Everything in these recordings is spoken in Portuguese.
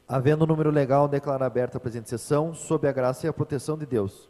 Havendo o número legal, declaro aberta a presente sessão, sob a graça e a proteção de Deus.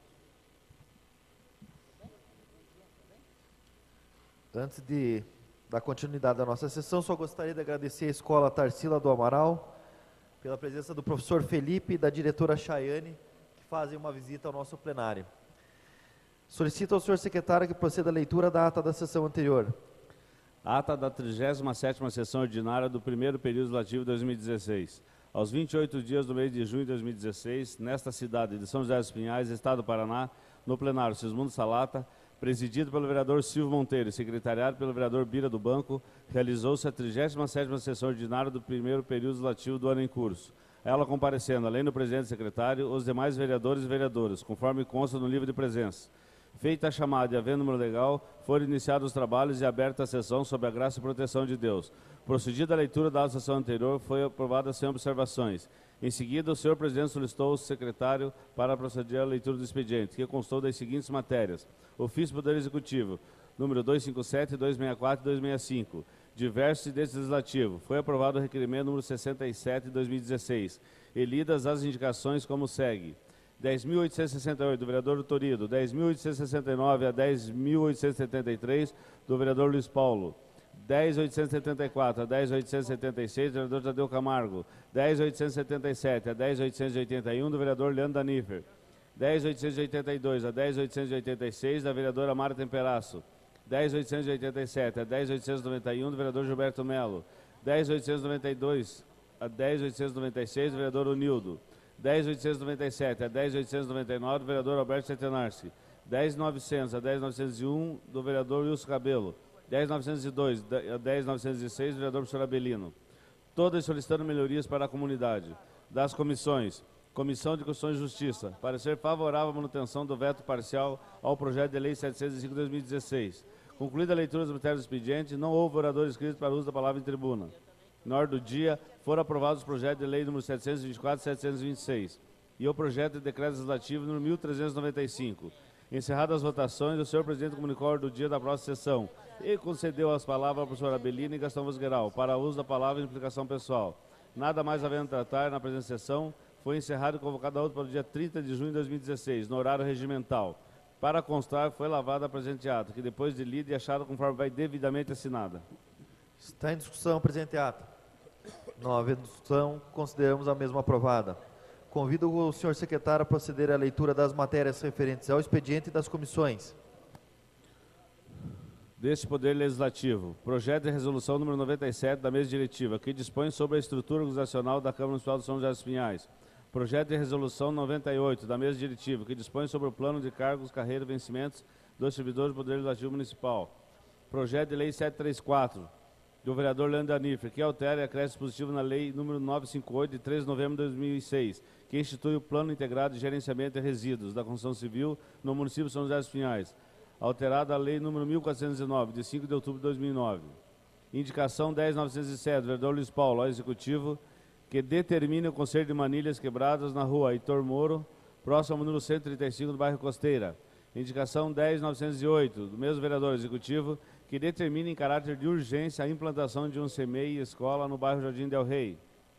Antes de dar continuidade à nossa sessão, só gostaria de agradecer à Escola Tarsila do Amaral, pela presença do professor Felipe e da diretora Chayane, que fazem uma visita ao nosso plenário. Solicito ao senhor secretário que proceda a leitura da ata da sessão anterior. Ata da 37ª sessão ordinária do primeiro período legislativo de 2016. Aos 28 dias do mês de junho de 2016, nesta cidade de São José dos Pinhais, Estado do Paraná, no plenário Sismundo Salata, presidido pelo vereador Silvio Monteiro e secretariado pelo vereador Bira do Banco, realizou-se a 37ª sessão ordinária do primeiro período legislativo do ano em curso. Ela comparecendo, além do presidente e secretário, os demais vereadores e vereadoras, conforme consta no livro de presença. Feita a chamada e havendo número legal, foram iniciados os trabalhos e aberta a sessão sob a graça e proteção de Deus. Procedida a leitura da sessão anterior, foi aprovada sem observações. Em seguida, o senhor presidente solicitou o secretário para proceder à leitura do expediente, que constou das seguintes matérias: ofício do Poder Executivo, número 257, 264 e 265, diversos incidentes legislativos. Foi aprovado o requerimento número 67 de 2016, e lidas as indicações como segue: 10.868, do vereador Torido, 10.869 a 10.873, do vereador Luiz Paulo, 10.874 a 10.876, do vereador Tadeu Camargo, 10.877 a 10.881, do vereador Leandro Danifer, 10.882 a 10.886, da vereadora Mara Temperasso, 10.887 a 10.891, do vereador Gilberto Melo, 10.892 a 10.896, do vereador Unildo, 10.897 a 10.899, do vereador Alberto Centenarci, 10.900 a 10.901, do vereador Wilson Cabelo, 10.902 a 10.906, do vereador professor Abelino. Todas solicitando melhorias para a comunidade. Das comissões: Comissão de Constituição e Justiça, parecer favorável à manutenção do veto parcial ao projeto de lei 705/2016. Concluída a leitura dos matérias do expediente, não houve orador inscrito para o uso da palavra em tribuna. Na ordem do dia, foram aprovados os projetos de lei número 724 e 726 e o projeto de decreto legislativo número 1395. Encerradas as votações, o senhor presidente comunicou a ordem do dia da próxima sessão e concedeu as palavras ao professor Abelino e Gastão Vosgueral para o uso da palavra em implicação pessoal. Nada mais havendo tratar na presente sessão, foi encerrado e convocado a outra para o dia 30 de junho de 2016, no horário regimental. Para constar, foi lavada a presente ata, que depois de lida e achada conforme vai devidamente assinada. Está em discussão o presente ato. Não havendo discussão, consideramos a mesma aprovada. Convido o senhor secretário a proceder à leitura das matérias referentes ao expediente e das comissões. Deste Poder Legislativo, projeto de resolução número 97 da mesa diretiva, que dispõe sobre a estrutura organizacional da Câmara Municipal de São José dos Pinhais. Projeto de resolução 98 da mesa diretiva, que dispõe sobre o plano de cargos, carreira e vencimentos dos servidores do Poder Legislativo Municipal. Projeto de lei 734, do vereador Leandro Danifer, que altera e acresce dispositivo na lei número 958, de 13 de novembro de 2006, que institui o Plano Integrado de Gerenciamento de Resíduos da Construção Civil no município de São José dos Pinhais, alterada a lei número 1409, de 5 de outubro de 2009. Indicação 10.907, do vereador Luiz Paulo, ao Executivo, que determine o Conselho de Manilhas Quebradas na rua Heitor Moro, próximo ao número 135 do bairro Costeira. Indicação 10.908, do mesmo vereador Executivo, que determine em caráter de urgência a implantação de um CMEI escola no bairro Jardim del Rei.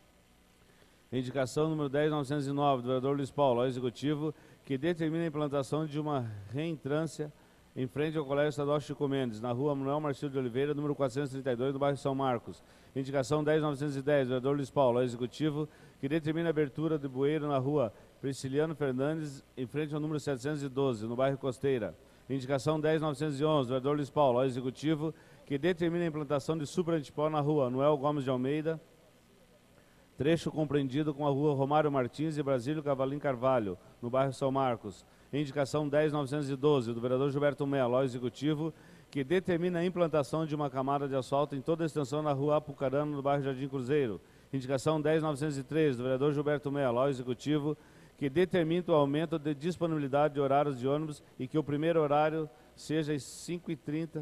Indicação número 10.909, do vereador Luiz Paulo, ao Executivo, que determine a implantação de uma reentrância em frente ao Colégio Estadual Chico Mendes, na rua Manuel Marcílio de Oliveira, número 432, no bairro São Marcos. Indicação 10.910, do vereador Luiz Paulo, ao Executivo, que determine a abertura de bueiro na rua Prisciliano Fernandes, em frente ao número 712, no bairro Costeira. Indicação 10.911, do vereador Luiz Paulo, ao Executivo, que determina a implantação de superantipó na rua Noel Gomes de Almeida, trecho compreendido com a rua Romário Martins e Brasílio Cavalim Carvalho, no bairro São Marcos. Indicação 10.912, do vereador Gilberto Melo, ao Executivo, que determina a implantação de uma camada de asfalto em toda a extensão na rua Apucarana, no bairro Jardim Cruzeiro. Indicação 10.913, do vereador Gilberto Melo, ao Executivo, que determina o aumento de disponibilidade de horários de ônibus e que o primeiro horário seja às 5h30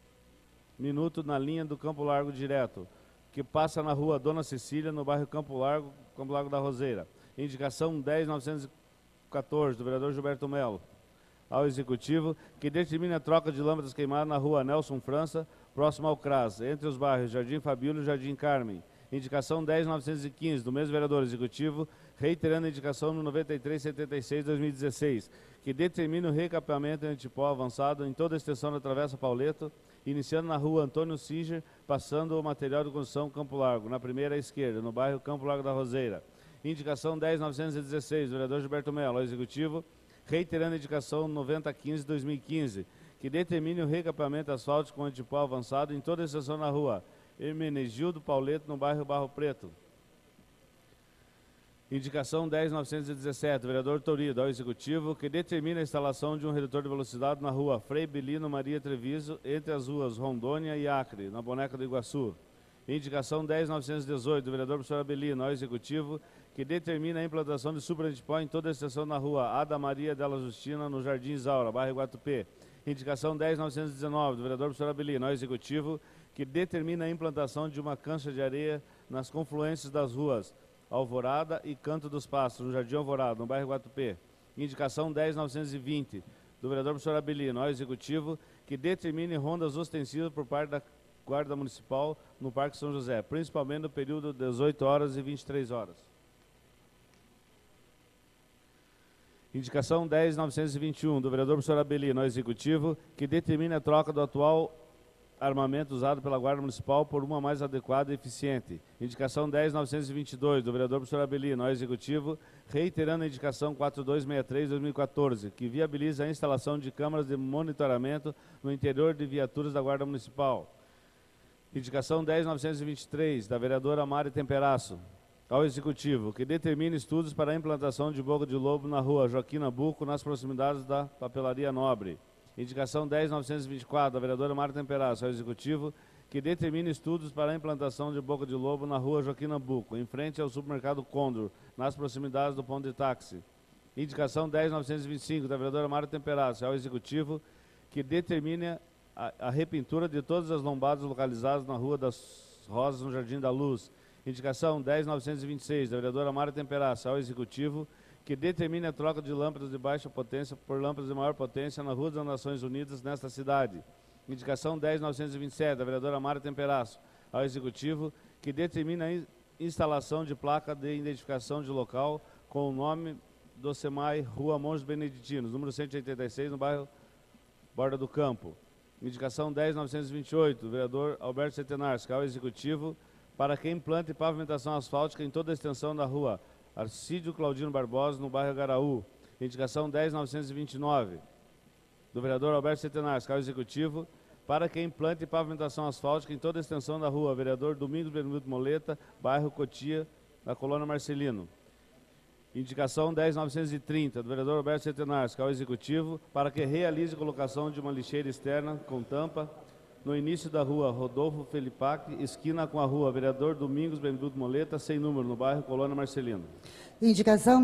na linha do Campo Largo direto, que passa na rua Dona Cecília, no bairro Campo Largo da Roseira. Indicação 10.914, do vereador Gilberto Melo, ao Executivo, que determina a troca de lâmpadas queimadas na rua Nelson França, próximo ao CRAS, entre os bairros Jardim Fabíola e Jardim Carmen. Indicação 10.915, do mesmo vereador executivo, reiterando a indicação no 9376/2016, que determina o recapeamento em Antipó avançado em toda a extensão da Travessa Pauleto, iniciando na rua Antônio Singer, passando o material de construção Campo Largo, na primeira à esquerda, no bairro Campo Largo da Roseira. Indicação 10.916, do vereador Gilberto Mello, ao executivo, reiterando a indicação 9015/2015, que determine o recapeamento asfáltico com Antipó avançado em toda a extensão na rua Hermenegildo Pauleto, no bairro Barro Preto. Indicação 10.917, do vereador Torido, ao executivo, que determina a instalação de um redutor de velocidade na rua Frei Belino Maria Treviso, entre as ruas Rondônia e Acre, na Boneca do Iguaçu. Indicação 10.918, do vereador professor Abelino, ao executivo, que determina a implantação de superantipó em toda a extensão na rua Ada Maria Della Justina, no Jardim Isaura, bairro Guatupê. Indicação 10.919, do vereador professor Abelino, ao executivo, que determina a implantação de uma cancha de areia nas confluências das ruas Alvorada e Canto dos Pastos, no Jardim Alvorada, no bairro Guatupê. Indicação 10.920, do vereador professor Abelino, ao executivo, que determine rondas ostensivas por parte da Guarda Municipal no Parque São José, principalmente no período 18 horas e 23 horas. Indicação 10.921, do vereador professor Abelino, ao executivo, que determine a troca do atual armamento usado pela Guarda Municipal por uma mais adequada e eficiente. Indicação 10.922, do vereador professor Abelino, ao executivo, reiterando a indicação 4263/2014, que viabiliza a instalação de câmaras de monitoramento no interior de viaturas da Guarda Municipal. Indicação 10.923, da vereadora Mari Temperasso, ao executivo, que determine estudos para a implantação de boca de lobo na rua Joaquim Nabuco, nas proximidades da Papelaria Nobre. Indicação 10.924, da vereadora Marta Temperasso, ao executivo, que determine estudos para a implantação de boca de lobo na rua Joaquim Nabuco, em frente ao supermercado Condor, nas proximidades do ponto de táxi. Indicação 10.925, da vereadora Marta Temperasso, ao executivo, que determine a repintura de todas as lombadas localizadas na Rua das Rosas, no Jardim da Luz. Indicação 10.926, da vereadora Marta Temperasso, ao executivo, que determine a troca de lâmpadas de baixa potência por lâmpadas de maior potência na Rua das Nações Unidas, nesta cidade. Indicação 10.927, da vereadora Mara Temperasso, ao executivo, que determine a instalação de placa de identificação de local com o nome do SEMAI, Rua Monges Beneditinos, número 186, no bairro Borda do Campo. Indicação 10.928, do vereador Alberto Setenarsky, ao executivo, para que implante pavimentação asfáltica em toda a extensão da rua Arcídio Claudino Barbosa, no bairro Garaú. Indicação 10.929, do vereador Alberto Setenarsky, ao executivo, para que implante pavimentação asfáltica em toda a extensão da rua Vereador Domingos Benvenuto Moleta, bairro Cotia, na colônia Marcelino. Indicação 10.930, do vereador Alberto Setenarsky, ao executivo, para que realize a colocação de uma lixeira externa com tampa no início da rua Rodolfo Felipac, esquina com a rua Vereador Domingos Benvenuto Moleta, sem número, no bairro Colônia Marcelino. Indicação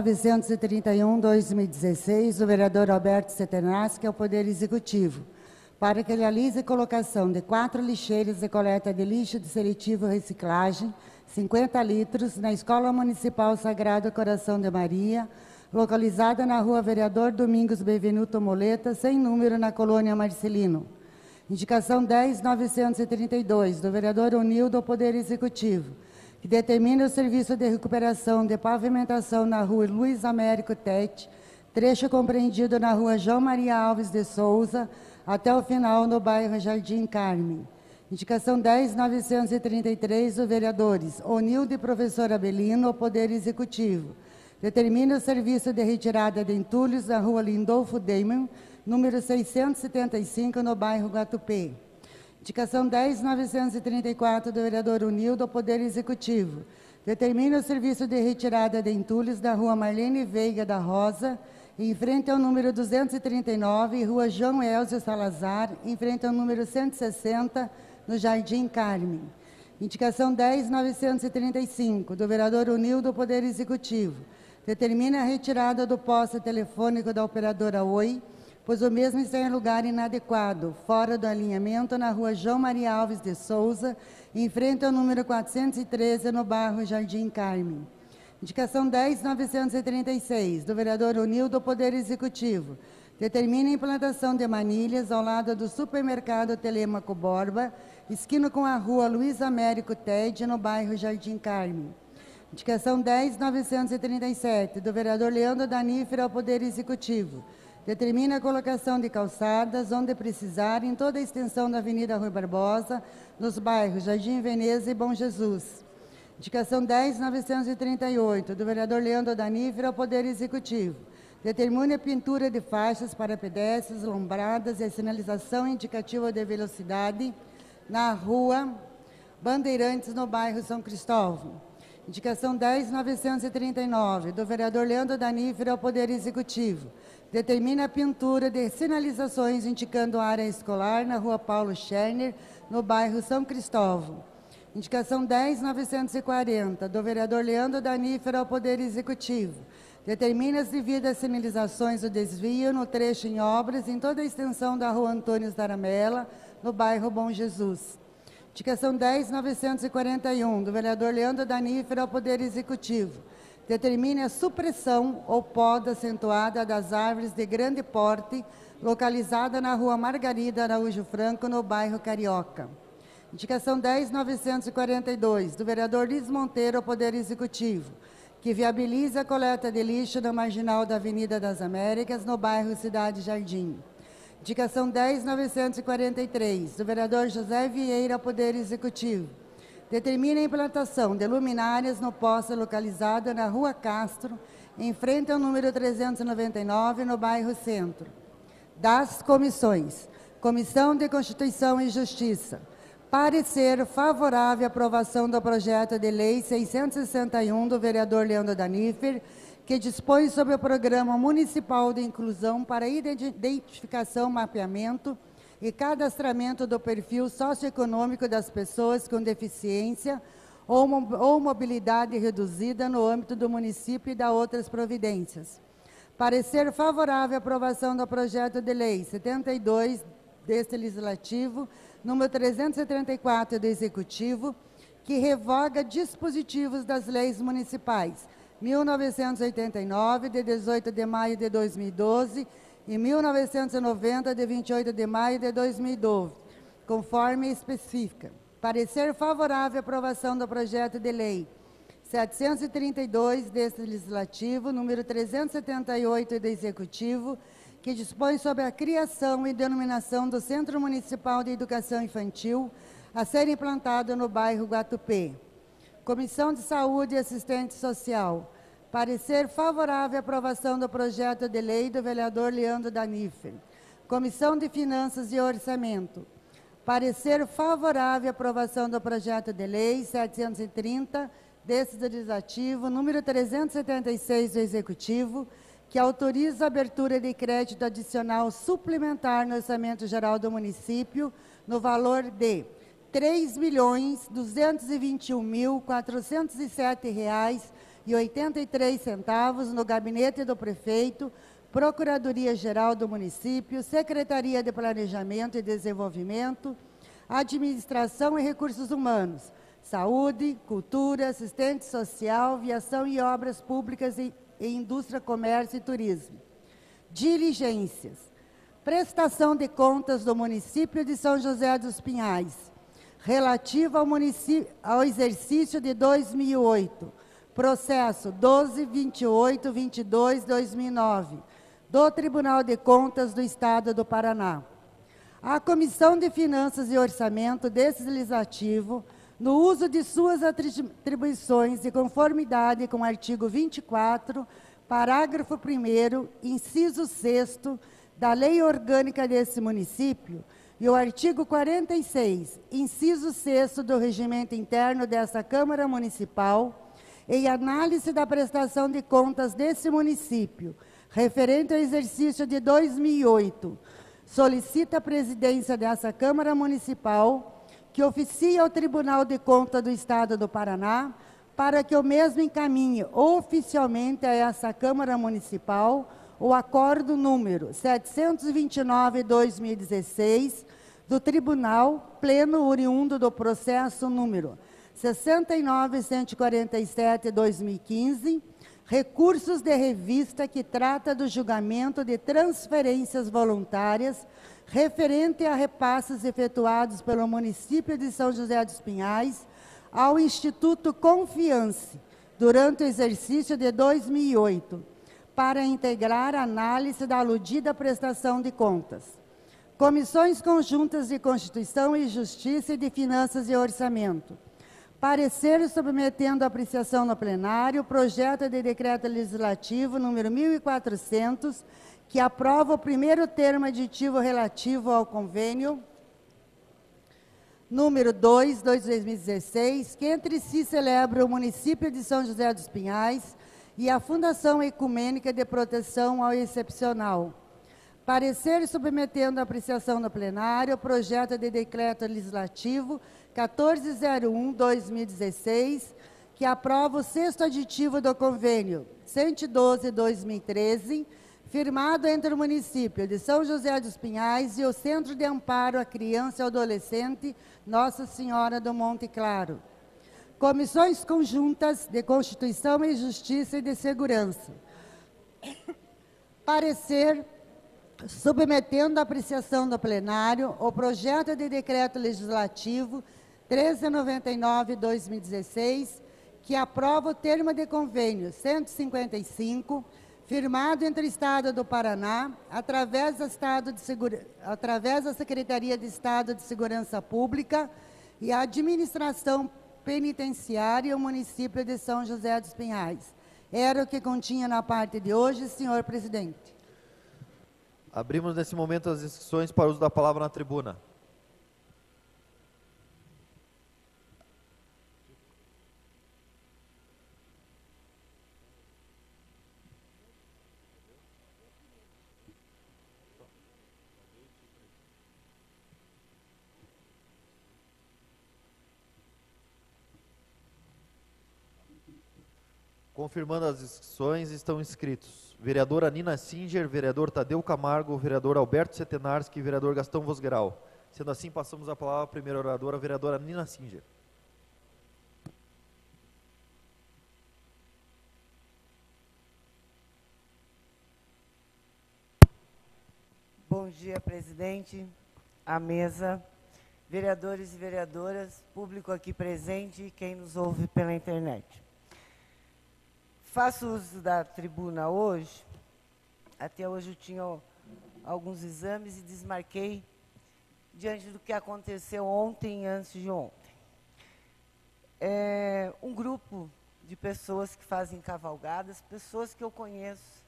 10.931/2016, do vereador Alberto Setenarsky, ao Poder Executivo, para que realize a colocação de 4 lixeiras de coleta de lixo de seletivo e reciclagem, 50 litros, na Escola Municipal Sagrado Coração de Maria, localizada na rua Vereador Domingos Benvenuto Moleta, sem número, na Colônia Marcelino. Indicação 10.932, do vereador Onildo, ao Poder Executivo, que determina o serviço de recuperação de pavimentação na rua Luiz Américo Tete, trecho compreendido na rua João Maria Alves de Souza, até o final no bairro Jardim Carme. Indicação 10.933, dos vereadores Onildo e professor Abelino, ao Poder Executivo, determina o serviço de retirada de entulhos na rua Lindolfo Damon, número 675, no bairro Guatupê. Indicação 10.934, do vereador Unildo, ao Poder Executivo. Determina o serviço de retirada de entulhos da rua Marlene Veiga da Rosa, em frente ao número 239, rua João Elzio Salazar, em frente ao número 160, no Jardim Carme. Indicação 10.935, do vereador Unildo, ao Poder Executivo. Determina a retirada do poste telefônico da operadora Oi, pois o mesmo está em lugar inadequado, fora do alinhamento, na rua João Maria Alves de Souza, em frente ao número 413, no bairro Jardim Carme. Indicação 10.936, do vereador Unildo, ao Poder Executivo. Determina a implantação de manilhas ao lado do supermercado Telêmaco Borba, esquina com a rua Luiz Américo Tede, no bairro Jardim Carme. Indicação 10.937, do vereador Leandro Danífero ao Poder Executivo. Determina a colocação de calçadas, onde precisar, em toda a extensão da Avenida Rui Barbosa, nos bairros Jardim Veneza e Bom Jesus. Indicação 10.938, do vereador Leandro Danífero ao Poder Executivo. Determina a pintura de faixas para pedestres, lombradas e a sinalização indicativa de velocidade na rua Bandeirantes, no bairro São Cristóvão. Indicação 10.939, do vereador Leandro Danífero ao Poder Executivo. Determina a pintura de sinalizações indicando a área escolar na rua Paulo Scherner, no bairro São Cristóvão. Indicação 10.940, do vereador Leandro Danífero ao Poder Executivo. Determina as devidas sinalizações do desvio no trecho em obras em toda a extensão da rua Antônio Zaramella, no bairro Bom Jesus. Indicação 10.941, do vereador Leandro Danífero ao Poder Executivo. Determine a supressão ou poda acentuada das árvores de grande porte, localizada na rua Margarida Araújo Franco, no bairro Carioca. Indicação 10.942, do vereador Liz Monteiro ao Poder Executivo, que viabiliza a coleta de lixo na marginal da Avenida das Américas, no bairro Cidade Jardim. Indicação 10.943, do vereador José Vieira ao Poder Executivo. Determina a implantação de luminárias no poste localizado na Rua Castro, em frente ao número 399, no bairro Centro. Das comissões. Comissão de Constituição e Justiça. Parecer favorável à aprovação do projeto de lei 661 do vereador Leandro Danífero, que dispõe sobre o Programa Municipal de Inclusão para identificação, mapeamento e cadastramento do perfil socioeconômico das pessoas com deficiência ou mobilidade reduzida no âmbito do município e da outras providências. Parecer favorável à aprovação do projeto de lei 72 deste Legislativo, número 334 do Executivo, que revoga dispositivos das leis municipais 1989, de 18 de maio de 2012, e 1990, de 28 de maio de 2012, conforme especifica. Parecer favorável à aprovação do projeto de lei 732 deste Legislativo, número 378 do Executivo, que dispõe sobre a criação e denominação do Centro Municipal de Educação Infantil a ser implantado no bairro Guatupê. Comissão de Saúde e Assistente Social. Parecer favorável à aprovação do projeto de lei do vereador Leandro Danífero. Comissão de Finanças e Orçamento. Parecer favorável à aprovação do projeto de lei 730 deste Legislativo, número 376 do Executivo, que autoriza a abertura de crédito adicional suplementar no Orçamento Geral do município, no valor de R$ 3.221.407,83 no gabinete do prefeito, Procuradoria-Geral do município, Secretaria de Planejamento e Desenvolvimento, Administração e Recursos Humanos, Saúde, Cultura, Assistente Social, Viação e Obras Públicas e Indústria, Comércio e Turismo. Diligências. Prestação de contas do município de São José dos Pinhais, relativa ao exercício de 2008, processo 12.28.22.2009, do Tribunal de Contas do Estado do Paraná. A Comissão de Finanças e Orçamento desse Legislativo, no uso de suas atribuições de conformidade com o artigo 24, parágrafo 1º, inciso 6º, da Lei Orgânica desse município, e o artigo 46, inciso 6º do Regimento Interno dessa Câmara Municipal, em análise da prestação de contas desse município, referente ao exercício de 2008, solicita a presidência dessa Câmara Municipal que oficie ao Tribunal de Contas do Estado do Paraná para que o mesmo encaminhe oficialmente a essa Câmara Municipal o acordo número 729/2016 do Tribunal Pleno oriundo do processo número 69.147/2015, recursos de revista que trata do julgamento de transferências voluntárias referente a repasses efetuados pelo município de São José dos Pinhais ao Instituto Confiance, durante o exercício de 2008, para integrar a análise da aludida prestação de contas. Comissões conjuntas de Constituição e Justiça e de Finanças e Orçamento. Parecer submetendo à apreciação no plenário o projeto de decreto legislativo número 1400, que aprova o primeiro termo aditivo relativo ao convênio número 2/2016, que entre si celebra o município de São José dos Pinhais e a Fundação Ecumênica de Proteção ao Excepcional. Parecer submetendo à apreciação no plenário o projeto de decreto legislativo 1401/2016, que aprova o sexto aditivo do convênio 112/2013, firmado entre o município de São José dos Pinhais e o Centro de Amparo à Criança e Adolescente Nossa Senhora do Monte Claro. Comissões conjuntas de Constituição e Justiça e de Segurança. Parecer submetendo à apreciação do plenário o projeto de decreto legislativo 1399/2016, que aprova o termo de convênio 155, firmado entre o Estado do Paraná, através da Secretaria de Estado de Segurança Pública e a Administração Penitenciária e o município de São José dos Pinhais. Era o que continha na parte de hoje, senhor presidente. Abrimos nesse momento as inscrições para o uso da palavra na tribuna. Confirmando as inscrições, estão inscritos vereadora Nina Singer, vereador Tadeu Camargo, vereador Alberto Setenarski e vereador Gastão Vosgeral. Sendo assim, passamos a palavra à primeira oradora, a vereadora Nina Singer. Bom dia, presidente, à mesa, vereadores e vereadoras, público aqui presente e quem nos ouve pela internet. Faço uso da tribuna hoje. Até hoje eu tinha alguns exames e desmarquei diante do que aconteceu ontem e antes de ontem. Um grupo de pessoas que fazem cavalgadas, pessoas que eu conheço,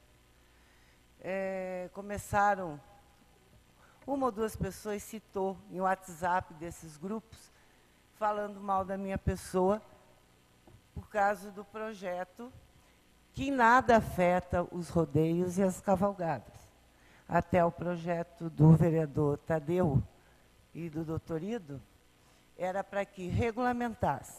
começaram, uma ou duas pessoas citou em WhatsApp desses grupos, falando mal da minha pessoa, por causa do projeto que nada afeta os rodeios e as cavalgadas. Até o projeto do vereador Tadeu e do doutor Ido era para que regulamentasse.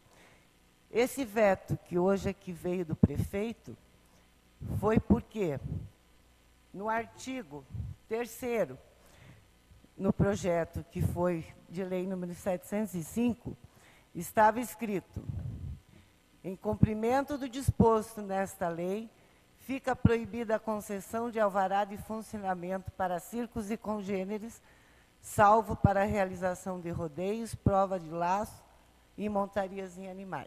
Esse veto que hoje aqui veio do prefeito foi porque no artigo 3º, no projeto que foi de lei número 705, estava escrito: em cumprimento do disposto nesta lei, fica proibida a concessão de alvará de funcionamento para circos e congêneres, salvo para a realização de rodeios, prova de laço e montarias em animais.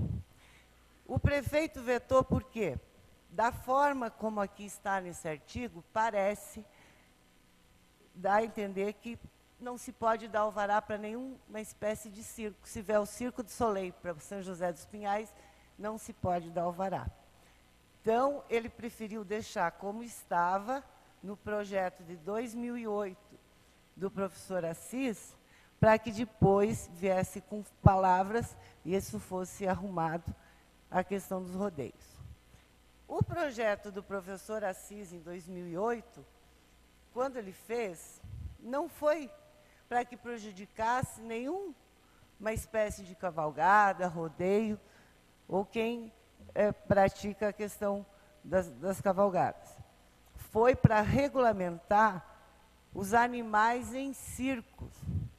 O prefeito vetou por quê? Da forma como aqui está nesse artigo, parece dar a entender que não se pode dar alvará para nenhuma espécie de circo. Se vier o Circo do Soleil para São José dos Pinhais, não se pode dar alvará. Então, ele preferiu deixar como estava no projeto de 2008 do professor Assis, para que depois viesse com palavras e isso fosse arrumado a questão dos rodeios. O projeto do professor Assis, em 2008, quando ele fez, não foi para que prejudicasse nenhuma espécie de cavalgada, rodeio, ou quem pratica a questão das cavalgadas. Foi para regulamentar os animais em circos.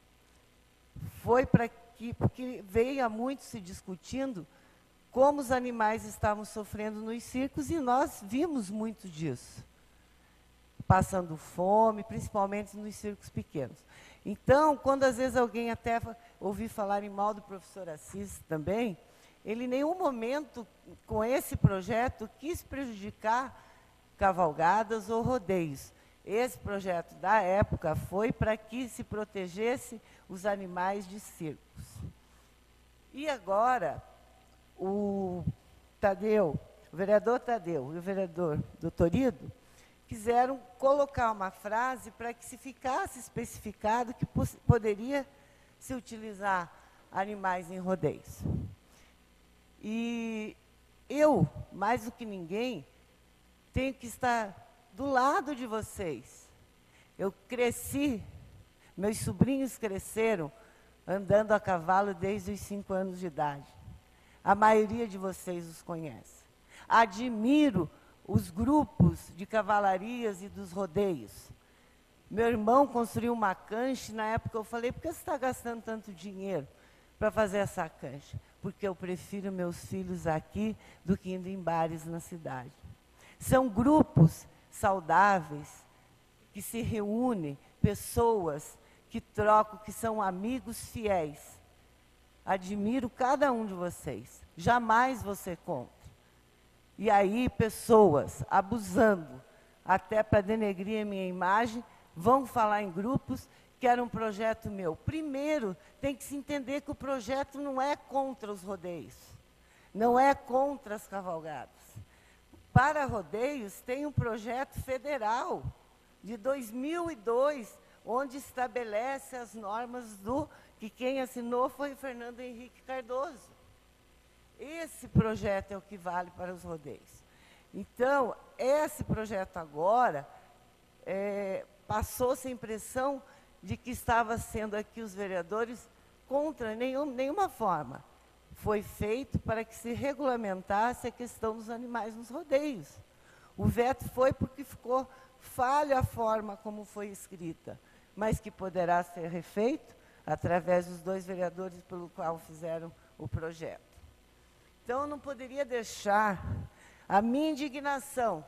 Foi para que, porque veio muito se discutindo como os animais estavam sofrendo nos circos, e nós vimos muito disso. passando fome, principalmente nos circos pequenos. Então, quando às vezes alguém até ouvi falar em mal do professor Assis também, ele em nenhum momento, com esse projeto, quis prejudicar cavalgadas ou rodeios. Esse projeto da época foi para que se protegesse os animais de circos. E agora, o vereador Tadeu e o vereador Doutorido quiseram colocar uma frase para que se ficasse especificado que poderia se utilizar animais em rodeios. E eu, mais do que ninguém, tenho que estar do lado de vocês. Eu cresci, meus sobrinhos cresceram andando a cavalo desde os 5 anos de idade. A maioria de vocês os conhece. Admiro os grupos de cavalarias e dos rodeios. Meu irmão construiu uma cancha, na época eu falei, por que você está gastando tanto dinheiro para fazer essa cancha? Porque eu prefiro meus filhos aqui do que indo em bares na cidade. São grupos saudáveis, que se reúnem, pessoas que trocam, que são amigos fiéis. Admiro cada um de vocês. Jamais vou ser contra. E aí, pessoas abusando, até para denegrir a minha imagem, vão falar em grupos que era um projeto meu. Primeiro, tem que se entender que o projeto não é contra os rodeios, não é contra as cavalgadas. Para rodeios, tem um projeto federal de 2002, onde estabelece as normas que quem assinou foi Fernando Henrique Cardoso. Esse projeto é o que vale para os rodeios. Então, esse projeto agora, passou-se a impressão de que estava sendo aqui os vereadores contra nenhuma forma. Foi feito para que se regulamentasse a questão dos animais nos rodeios. O veto foi porque ficou falha a forma como foi escrita, mas que poderá ser refeito através dos 2 vereadores pelo qual fizeram o projeto. Então, eu não poderia deixar a minha indignação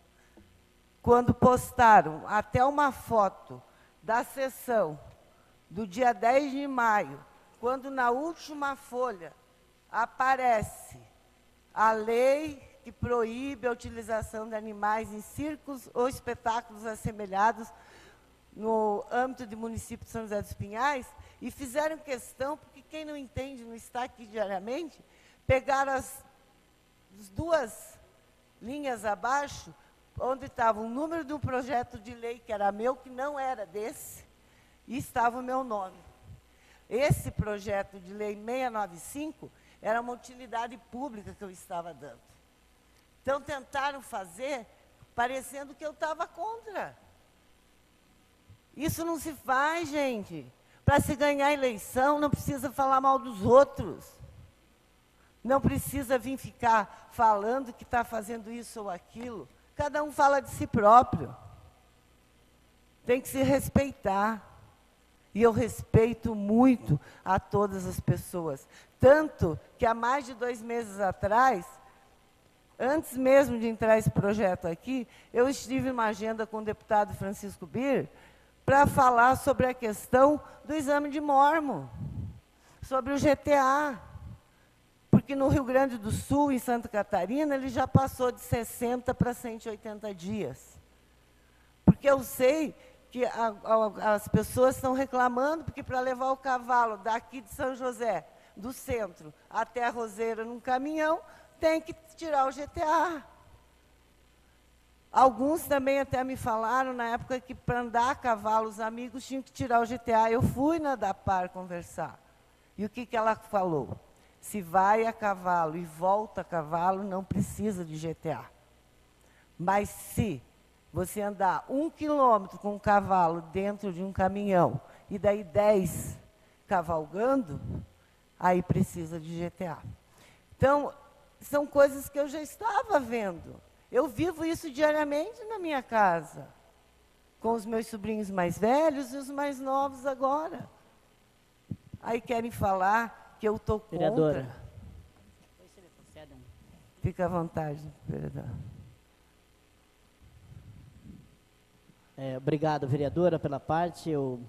quando postaram até uma foto da sessão do dia 10 de maio, quando na última folha aparece a lei que proíbe a utilização de animais em circos ou espetáculos assemelhados no âmbito do município de São José dos Pinhais, e fizeram questão, porque quem não entende, não está aqui diariamente, pegaram as 2 linhas abaixo, onde estava o número de um projeto de lei que era meu, que não era desse, e estava o meu nome. Esse projeto de lei 695 era uma utilidade pública que eu estava dando. Então, tentaram fazer parecendo que eu estava contra. Isso não se faz, gente. Para se ganhar a eleição, não precisa falar mal dos outros. Não precisa vir ficar falando que está fazendo isso ou aquilo. Cada um fala de si próprio. Tem que se respeitar. E eu respeito muito a todas as pessoas. Tanto que há mais de 2 meses atrás, antes mesmo de entrar esse projeto aqui, eu estive numa agenda com o deputado Francisco Bir para falar sobre a questão do exame de mormo, sobre o GTA. Porque no Rio Grande do Sul, em Santa Catarina, ele já passou de 60 para 180 dias. Porque eu sei que as pessoas estão reclamando, porque para levar o cavalo daqui de São José, do centro, até a Roseira num caminhão, tem que tirar o GTA. Alguns também até me falaram, na época, que para andar a cavalo, os amigos tinham que tirar o GTA. Eu fui na DAPAR conversar. E o que ela falou? Se vai a cavalo e volta a cavalo, não precisa de GTA. Mas se você andar 1 quilômetro com um cavalo dentro de um caminhão, e daí 10 cavalgando, aí precisa de GTA. Então, são coisas que eu já estava vendo. Eu vivo isso diariamente na minha casa, com os meus sobrinhos mais velhos e os mais novos agora. Aí querem falar que eu estou contra. Vereadora. Fica à vontade, vereador. Obrigado, vereadora, pela parte.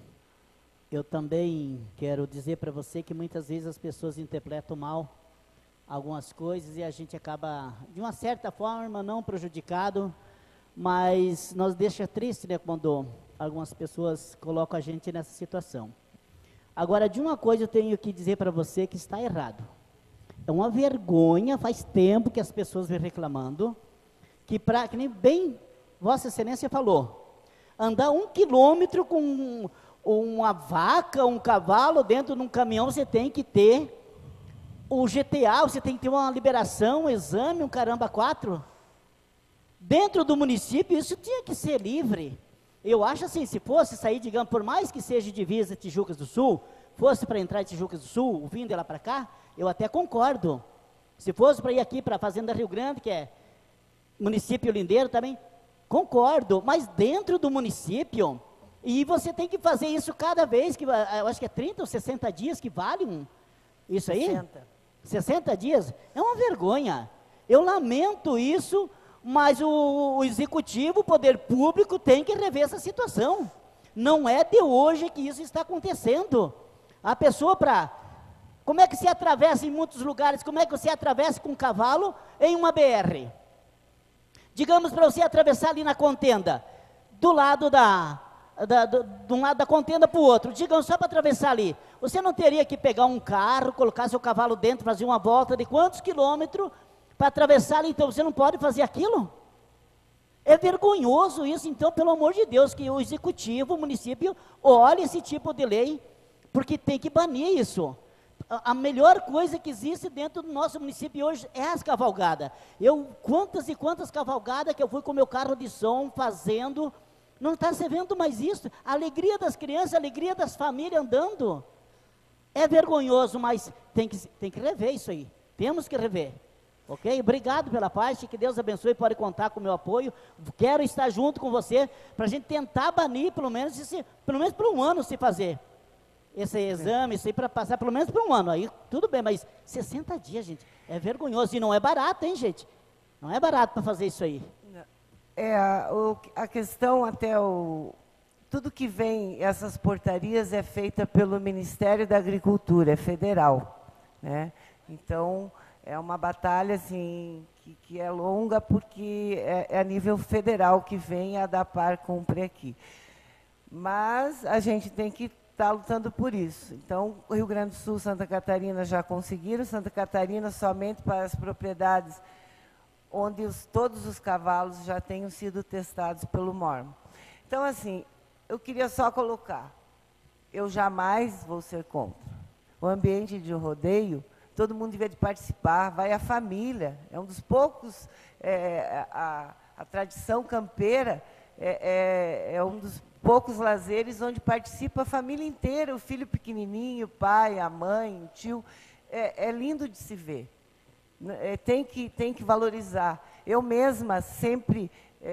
Eu também quero dizer para você que muitas vezes as pessoas interpretam mal algumas coisas e a gente acaba, de uma certa forma, não prejudicado, mas nos deixa triste, né, quando algumas pessoas colocam a gente nessa situação. Agora, de uma coisa eu tenho que dizer para você que está errado. É uma vergonha, faz tempo que as pessoas vêm reclamando, que nem bem Vossa Excelência falou, andar 1 quilômetro com uma vaca, um cavalo dentro de um caminhão, você tem que ter o GTA, você tem que ter uma liberação, um exame, um caramba 4. Dentro do município, isso tinha que ser livre. Eu acho assim, se fosse sair, digamos, por mais que seja divisa Tijucas do Sul, fosse para entrar em Tijucas do Sul, vindo lá para cá, eu até concordo. Se fosse para ir aqui para a Fazenda Rio Grande, que é município lindeiro também, concordo, mas dentro do município, e você tem que fazer isso cada vez, que eu acho que é 30 ou 60 dias que vale isso aí? 60 dias? É uma vergonha. Eu lamento isso, mas o executivo, o poder público tem que rever essa situação. Não é de hoje que isso está acontecendo. A pessoa como é que se atravessa em muitos lugares, como é que você atravessa com um cavalo em uma BR? Digamos para você atravessar ali na contenda, do lado de um lado da contenda para o outro, digamos só para atravessar ali, você não teria que pegar um carro, colocar seu cavalo dentro, fazer uma volta de quantos quilômetros para atravessar ali, então você não pode fazer aquilo? É vergonhoso isso, então, pelo amor de Deus, que o executivo, o município, olhe esse tipo de lei, porque tem que banir isso. A melhor coisa que existe dentro do nosso município hoje é as cavalgadas. Quantas e quantas cavalgadas que eu fui com meu carro de som fazendo, não está se vendo mais isso. A alegria das crianças, a alegria das famílias andando. É vergonhoso, mas tem que rever isso aí. Temos que rever. Ok? Obrigado pela parte, que Deus abençoe, pode contar com o meu apoio. Quero estar junto com você, para a gente tentar banir, pelo menos por um ano se fazer esse exame, isso aí para passar pelo menos por um ano, aí tudo bem, mas 60 dias, gente, é vergonhoso, e não é barato, hein, gente? Não é barato para fazer isso aí. A questão tudo que vem, essas portarias é feita pelo Ministério da Agricultura, é federal, né? Então, é uma batalha, assim, que é longa, porque é a nível federal que vem, a ADAPAR cumpre aqui. Mas a gente tem que está lutando por isso. Então, o Rio Grande do Sul, Santa Catarina já conseguiram, Santa Catarina somente para as propriedades onde todos os cavalos já tenham sido testados pelo MORM. Então, assim, eu queria só colocar, eu jamais vou ser contra. O ambiente de rodeio, todo mundo devia de participar, vai a família, é um dos poucos, a tradição campeira é um dos poucos lazeres onde participa a família inteira, o filho pequenininho, o pai, a mãe, o tio. É lindo de se ver. Tem que valorizar. Eu mesma sempre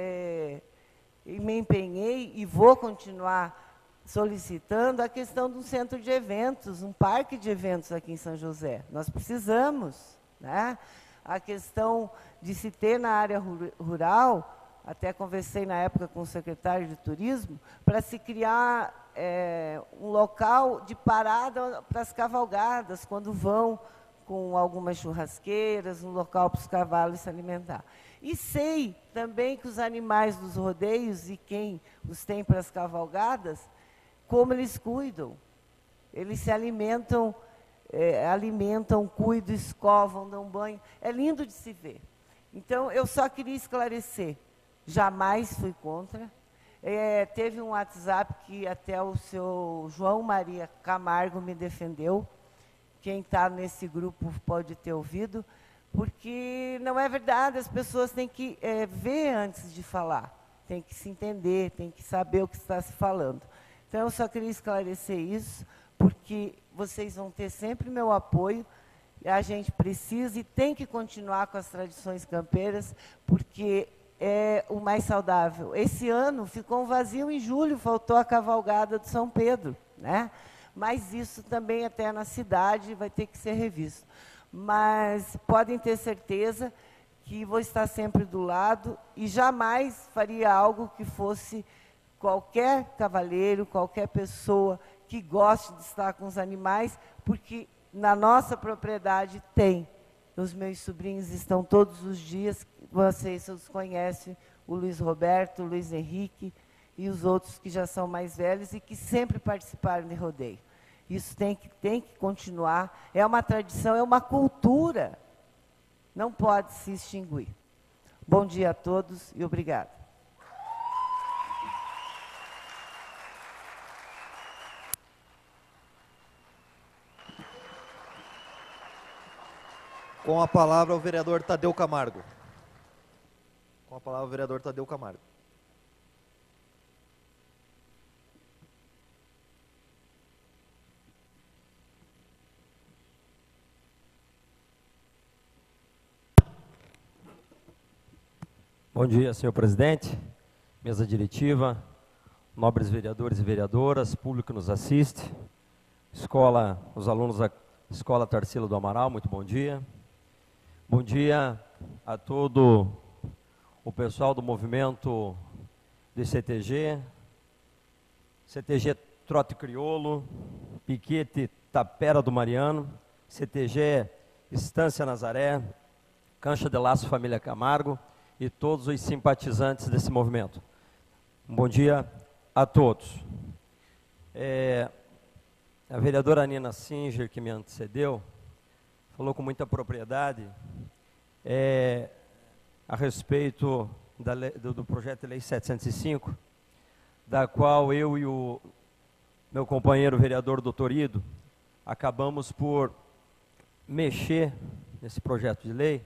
me empenhei e vou continuar solicitando a questão de um centro de eventos, um parque de eventos aqui em São José. Nós precisamos, né? A questão de se ter na área rural, até conversei na época com o secretário de Turismo, para se criar um local de parada para as cavalgadas, quando vão com algumas churrasqueiras, um local para os cavalos se alimentar. E sei também que os animais dos rodeios, e quem os tem para as cavalgadas, como eles cuidam. Eles se alimentam, cuidam, escovam, dão banho. É lindo de se ver. Então, eu só queria esclarecer. Jamais fui contra. Teve um WhatsApp que até o seu João Maria Camargo me defendeu. Quem está nesse grupo pode ter ouvido, porque não é verdade, as pessoas têm que ver antes de falar, tem que se entender, tem que saber o que está se falando. Então, eu só queria esclarecer isso, porque vocês vão ter sempre meu apoio, a gente precisa e tem que continuar com as tradições campeiras, porque é o mais saudável. Esse ano ficou um vazio em julho, faltou a cavalgada de São Pedro, né? Mas isso também até na cidade vai ter que ser revisto. Mas podem ter certeza que vou estar sempre do lado e jamais faria algo que fosse qualquer cavalheiro, qualquer pessoa que goste de estar com os animais, porque na nossa propriedade tem. Os meus sobrinhos estão todos os dias, vocês os conhecem, o Luiz Roberto, o Luiz Henrique e os outros que já são mais velhos e que sempre participaram de rodeio. Isso tem que continuar, é uma tradição, é uma cultura, não pode se extinguir. Bom dia a todos e obrigada. Com a palavra o vereador Tadeu Camargo. Com a palavra o vereador Tadeu Camargo. Bom dia, senhor presidente, mesa diretiva, nobres vereadores e vereadoras, público que nos assiste, os alunos da Escola Tarsila do Amaral, muito bom dia. Bom dia a todo o pessoal do movimento de CTG Trote Crioulo, Piquete Tapera do Mariano, CTG Estância Nazaré, Cancha de Laço Família Camargo e todos os simpatizantes desse movimento. Um bom dia a todos. A vereadora Nina Singer, que me antecedeu, falou com muita propriedade a respeito do projeto de lei 705, da qual eu e o meu companheiro vereador Dr. Ido acabamos por mexer nesse projeto de lei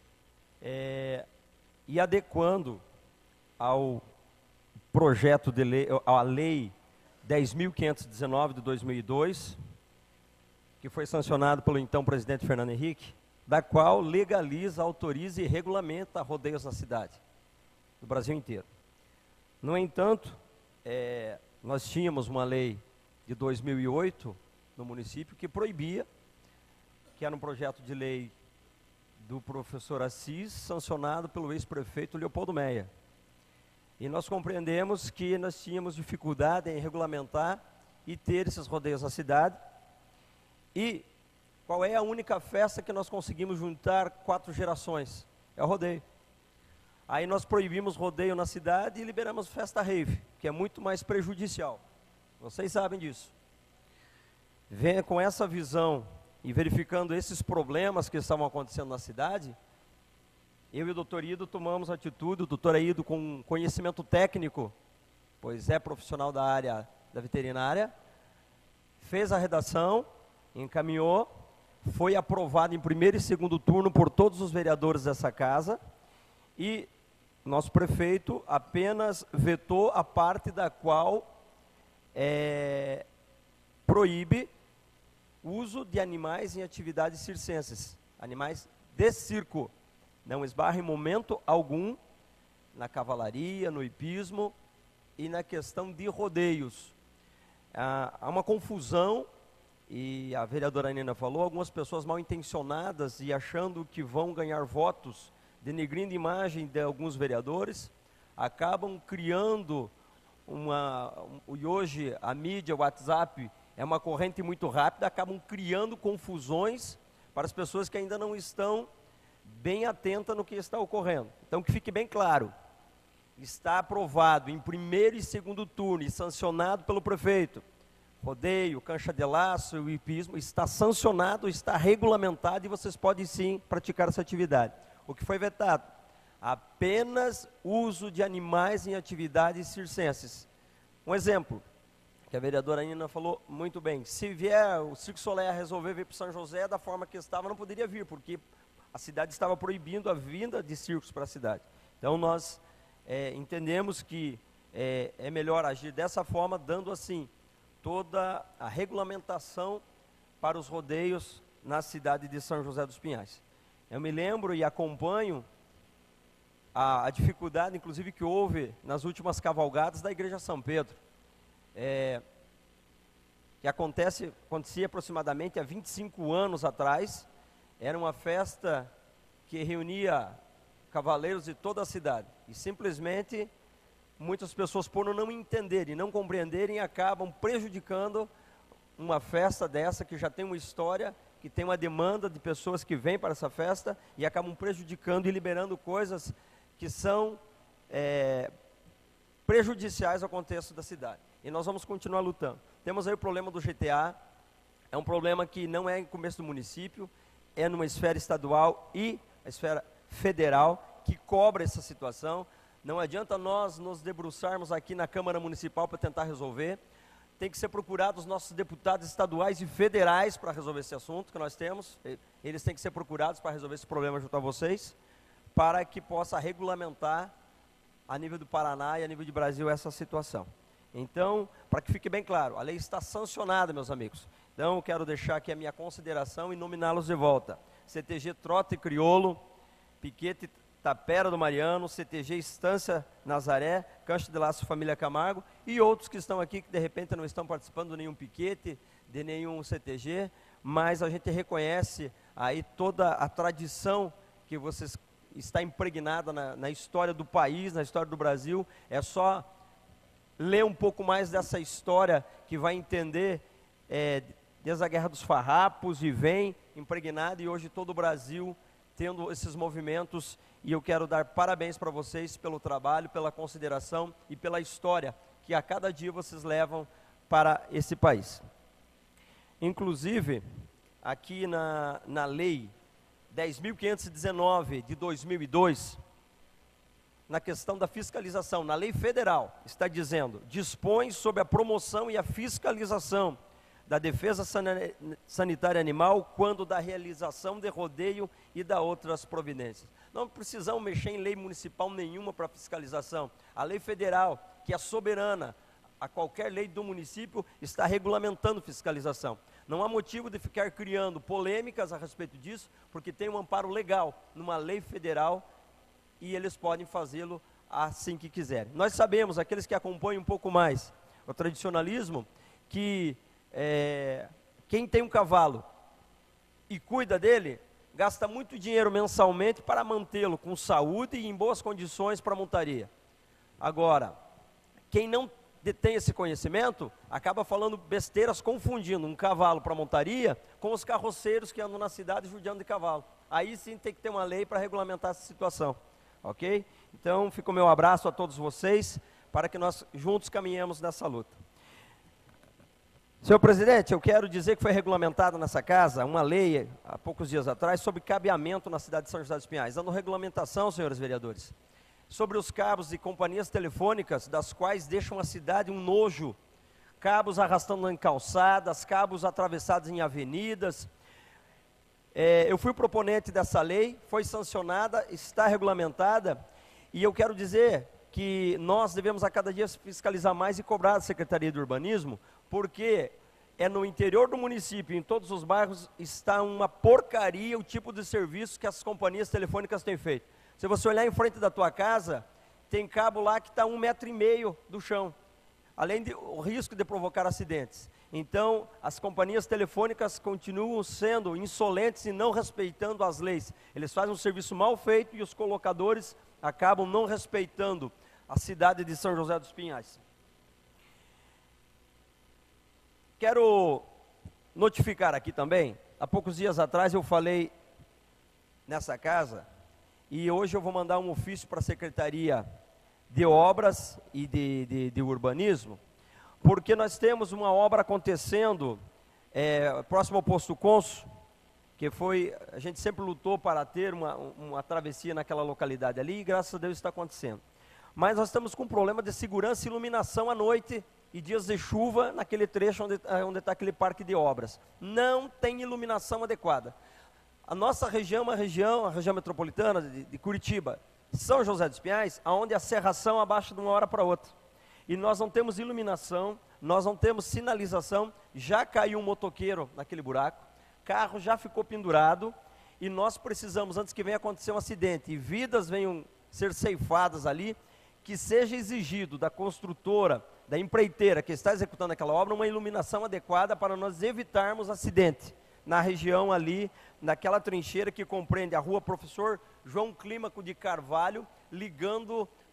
e adequando ao projeto de lei, à lei 10.519 de 2002, que foi sancionado pelo então presidente Fernando Henrique, da qual legaliza, autoriza e regulamenta rodeios na cidade, no Brasil inteiro. No entanto, nós tínhamos uma lei de 2008 no município que proibia, que era um projeto de lei do professor Assis, sancionado pelo ex-prefeito Leopoldo Meia. E nós compreendemos que nós tínhamos dificuldade em regulamentar e ter esses rodeios na cidade. E qual é a única festa que nós conseguimos juntar 4 gerações? É o rodeio. Aí nós proibimos rodeio na cidade e liberamos festa rave, que é muito mais prejudicial. Vocês sabem disso. Venha com essa visão e verificando esses problemas que estavam acontecendo na cidade, eu e o doutor Ido tomamos atitude, o doutor Ido com conhecimento técnico, pois é profissional da área da veterinária, fez a redação, encaminhou, foi aprovado em primeiro e segundo turno por todos os vereadores dessa casa e nosso prefeito apenas vetou a parte da qual proíbe o uso de animais em atividades circenses, animais de circo. Não esbarra em momento algum na cavalaria, no hipismo e na questão de rodeios. Há uma confusão, e a vereadora Nina falou, algumas pessoas mal intencionadas e achando que vão ganhar votos, denegrindo a imagem de alguns vereadores, acabam criando e hoje a mídia, o WhatsApp, é uma corrente muito rápida, acabam criando confusões para as pessoas que ainda não estão bem atentas no que está ocorrendo. Então, que fique bem claro, está aprovado em primeiro e segundo turno e sancionado pelo prefeito, rodeio, cancha de laço e o hipismo, está sancionado, está regulamentado e vocês podem sim praticar essa atividade. O que foi vetado? Apenas uso de animais em atividades circenses. Um exemplo, que a vereadora Nina falou muito bem, se vier o Circo Soleil resolver vir para São José da forma que estava, não poderia vir, porque a cidade estava proibindo a vinda de circos para a cidade. Então nós entendemos que é melhor agir dessa forma, dando assim toda a regulamentação para os rodeios na cidade de São José dos Pinhais. Eu me lembro e acompanho a dificuldade, inclusive, que houve nas últimas cavalgadas da Igreja São Pedro, que acontecia aproximadamente há 25 anos atrás. Era uma festa que reunia cavaleiros de toda a cidade. E simplesmente muitas pessoas, por não entenderem, não compreenderem, acabam prejudicando uma festa dessa que já tem uma história, que tem uma demanda de pessoas que vêm para essa festa e acabam prejudicando e liberando coisas que são prejudiciais ao contexto da cidade. E nós vamos continuar lutando. Temos aí o problema do GTA, é um problema que não é em começo do município, é numa esfera estadual e a esfera federal que cobra essa situação. Não adianta nós nos debruçarmos aqui na Câmara Municipal para tentar resolver. Tem que ser procurados os nossos deputados estaduais e federais para resolver esse assunto que nós temos. Eles têm que ser procurados para resolver esse problema junto a vocês, para que possa regulamentar a nível do Paraná e a nível de Brasil essa situação. Então, para que fique bem claro, a lei está sancionada, meus amigos. Então, eu quero deixar aqui a minha consideração e nominá-los de volta. CTG Trota e Crioulo, Piquete Tapera do Mariano, CTG Estância Nazaré, Cancha de Laço Família Camargo e outros que estão aqui que de repente não estão participando de nenhum piquete, de nenhum CTG, mas a gente reconhece aí toda a tradição que vocês está impregnada na história do país, na história do Brasil. É só ler um pouco mais dessa história que vai entender desde a Guerra dos Farrapos e vem impregnada, e hoje todo o Brasil tendo esses movimentos, e eu quero dar parabéns para vocês pelo trabalho, pela consideração e pela história que a cada dia vocês levam para esse país. Inclusive, aqui na lei 10.519 de 2002, na questão da fiscalização, na lei federal, está dizendo, dispõe sobre a promoção e a fiscalização da defesa sanitária animal quando da realização de rodeio e da outras providências. Não precisamos mexer em lei municipal nenhuma para fiscalização. A lei federal, que é soberana a qualquer lei do município, está regulamentando fiscalização. Não há motivo de ficar criando polêmicas a respeito disso, porque tem um amparo legal numa lei federal e eles podem fazê-lo assim que quiserem. Nós sabemos, aqueles que acompanham um pouco mais o tradicionalismo, que quem tem um cavalo e cuida dele, gasta muito dinheiro mensalmente para mantê-lo com saúde e em boas condições para a montaria. Agora, quem não detém esse conhecimento, acaba falando besteiras, confundindo um cavalo para montaria com os carroceiros que andam na cidade judiando de cavalo. Aí sim tem que ter uma lei para regulamentar essa situação, ok? Então, fica o meu abraço a todos vocês, para que nós juntos caminhemos nessa luta. Senhor presidente, eu quero dizer que foi regulamentada nessa casa uma lei, há poucos dias atrás, sobre cabeamento na cidade de São José dos Pinhais, dando regulamentação, senhores vereadores, sobre os cabos de companhias telefônicas, das quais deixam a cidade um nojo, cabos arrastando em calçadas, cabos atravessados em avenidas. Eu fui proponente dessa lei, foi sancionada, está regulamentada, e eu quero dizer que nós devemos a cada dia fiscalizar mais e cobrar da Secretaria de Urbanismo, porque no interior do município, em todos os bairros, está uma porcaria o tipo de serviço que as companhias telefônicas têm feito. Se você olhar em frente da tua casa, tem cabo lá que está 1,5 metro do chão, além do risco de provocar acidentes. Então, as companhias telefônicas continuam sendo insolentes e não respeitando as leis. Eles fazem um serviço mal feito e os colocadores acabam não respeitando a cidade de São José dos Pinhais. Quero notificar aqui também, há poucos dias atrás eu falei nessa casa, e hoje eu vou mandar um ofício para a Secretaria de Obras e de Urbanismo, porque nós temos uma obra acontecendo próximo ao Posto Consul, que a gente sempre lutou para ter uma travessia naquela localidade ali, e graças a Deus está acontecendo. Mas nós estamos com um problema de segurança e iluminação à noite e dias de chuva naquele trecho onde está aquele parque de obras. Não tem iluminação adequada. A nossa região é a região metropolitana de Curitiba, São José dos Pinhais, onde a serração abaixa de uma hora para outra. E nós não temos iluminação, nós não temos sinalização, já caiu um motoqueiro naquele buraco, carro já ficou pendurado, e nós precisamos, antes que venha acontecer um acidente, e vidas venham ser ceifadas ali, que seja exigido da construtora, da empreiteira que está executando aquela obra, uma iluminação adequada para nós evitarmos acidente na região ali, naquela trincheira que compreende a rua Professor João Clímaco de Carvalho, ligando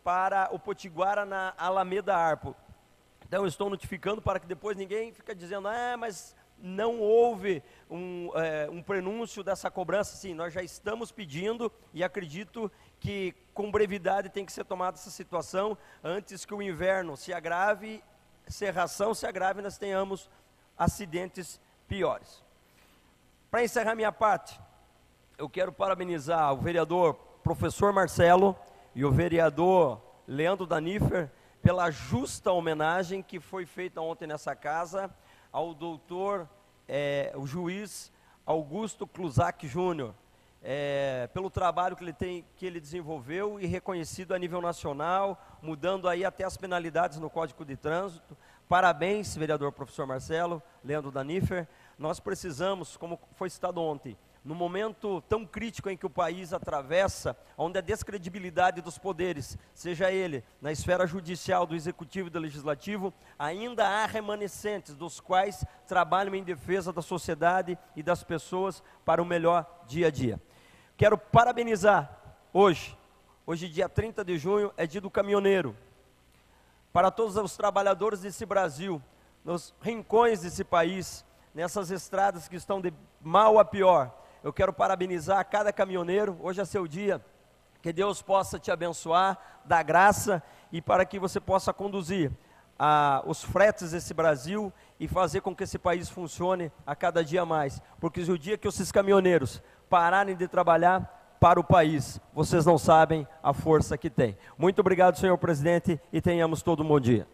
para o Potiguara na Alameda Arpo. Então, eu estou notificando para que depois ninguém fique dizendo, mas não houve um prenúncio dessa cobrança. Sim, nós já estamos pedindo e acredito que com brevidade tem que ser tomada essa situação antes que o inverno se agrave, cerração se agrave e nós tenhamos acidentes piores. Para encerrar minha parte, eu quero parabenizar o vereador professor Marcelo e o vereador Leandro Danifer pela justa homenagem que foi feita ontem nessa casa ao doutor, o juiz Augusto Clusac Júnior, pelo trabalho que ele desenvolveu e reconhecido a nível nacional, mudando aí até as penalidades no Código de Trânsito. Parabéns, vereador professor Marcelo, Leandro Danifer. Nós precisamos, como foi citado ontem, no momento tão crítico em que o país atravessa, onde a descredibilidade dos poderes, seja ele na esfera judicial, do executivo e do legislativo, ainda há remanescentes dos quais trabalham em defesa da sociedade e das pessoas para o melhor dia a dia. Quero parabenizar hoje dia 30 de junho, é dia do caminhoneiro. Para todos os trabalhadores desse Brasil, nos rincões desse país, nessas estradas que estão de mal a pior, eu quero parabenizar cada caminhoneiro. Hoje é seu dia, que Deus possa te abençoar, dar graça e para que você possa conduzir os fretes desse Brasil e fazer com que esse país funcione a cada dia mais, porque o dia que esses caminhoneiros pararem de trabalhar para o país, vocês não sabem a força que tem. Muito obrigado, senhor presidente, e tenhamos todo um bom dia.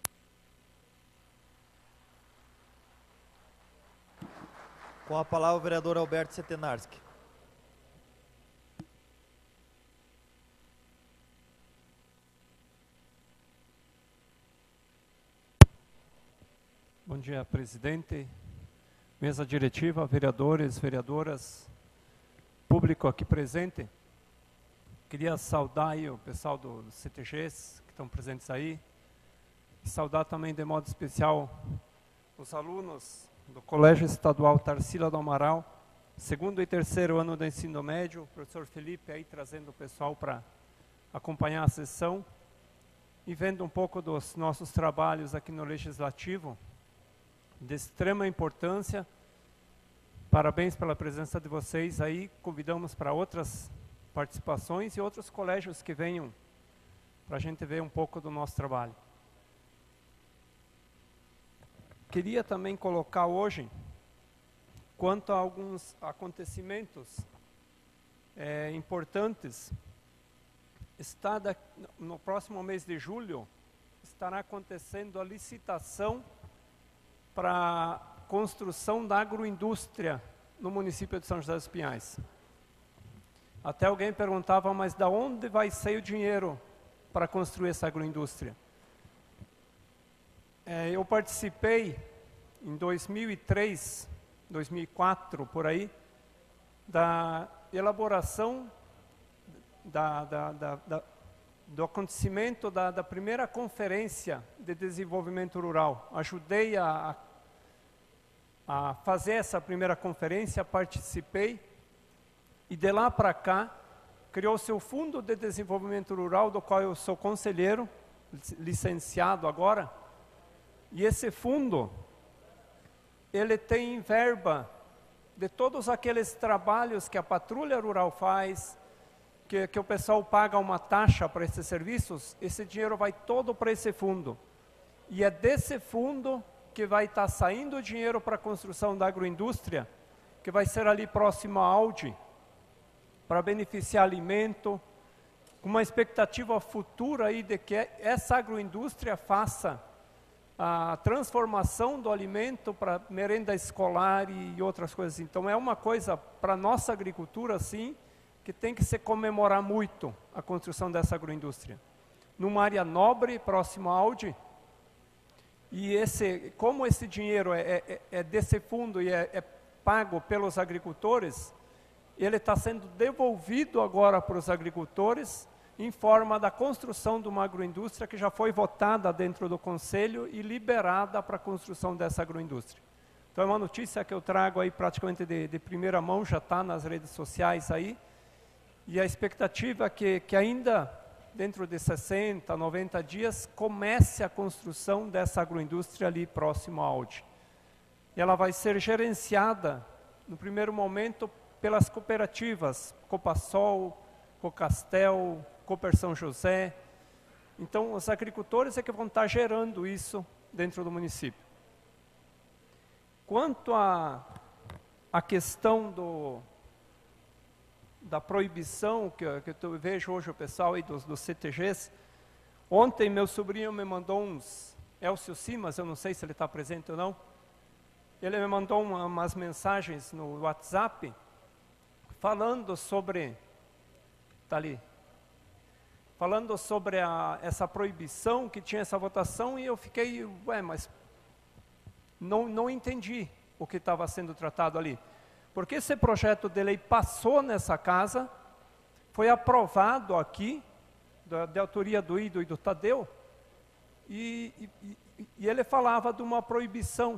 Com a palavra o vereador Alberto Setenarski. Bom dia, presidente, mesa diretiva, vereadores, vereadoras, público aqui presente. Queria saudar aí o pessoal dos CTGs que estão presentes aí, e saudar também de modo especial os alunos do Colégio Estadual Tarsila do Amaral, segundo e terceiro ano do ensino médio, o professor Felipe aí trazendo o pessoal para acompanhar a sessão e vendo um pouco dos nossos trabalhos aqui no Legislativo, de extrema importância. Parabéns pela presença de vocês aí, convidamos para outras participações e outros colégios que venham para a gente ver um pouco do nosso trabalho. Queria também colocar hoje, quanto a alguns acontecimentos importantes, no próximo mês de julho, estará acontecendo a licitação para a construção da agroindústria no município de São José dos Pinhais. Até alguém perguntava, mas de onde vai sair o dinheiro para construir essa agroindústria? Eu participei em 2003, 2004, por aí, da elaboração do acontecimento da primeira conferência de desenvolvimento rural. Ajudei a fazer essa primeira conferência, participei, e de lá para cá, criou-se o Fundo de Desenvolvimento Rural, do qual eu sou conselheiro, licenciado agora, e esse fundo, ele tem verba de todos aqueles trabalhos que a patrulha rural faz, que o pessoal paga uma taxa para esses serviços, esse dinheiro vai todo para esse fundo. E é desse fundo que vai estar saindo o dinheiro para a construção da agroindústria, que vai ser ali próximo à Audi, para beneficiar alimento, com uma expectativa futura aí de que essa agroindústria faça a transformação do alimento para merenda escolar e outras coisas. Então é uma coisa para a nossa agricultura, sim, que tem que se comemorar muito a construção dessa agroindústria. Numa área nobre, próximo à Audi, e como esse dinheiro é desse fundo e é pago pelos agricultores, ele está sendo devolvido agora para os agricultores em forma da construção de uma agroindústria que já foi votada dentro do Conselho e liberada para a construção dessa agroindústria. Então é uma notícia que eu trago aí praticamente de primeira mão, já está nas redes sociais aí, e a expectativa é que ainda dentro de 60, 90 dias, comece a construção dessa agroindústria ali próximo à Audi. E ela vai ser gerenciada, no primeiro momento, pelas cooperativas, Copasol, Cocastel, Cooper São José. Então, os agricultores é que vão estar gerando isso dentro do município. Quanto à questão da proibição, que eu vejo hoje o pessoal aí dos CTGs, ontem meu sobrinho me mandou uns, Elcio Simas, eu não sei se ele está presente ou não, ele me mandou umas mensagens no WhatsApp, falando sobre, está ali, falando sobre essa proibição, que tinha essa votação, e eu fiquei, mas não entendi o que estava sendo tratado ali. Porque esse projeto de lei passou nessa casa, foi aprovado aqui, de autoria do Ido e do Tadeu, e ele falava de uma proibição.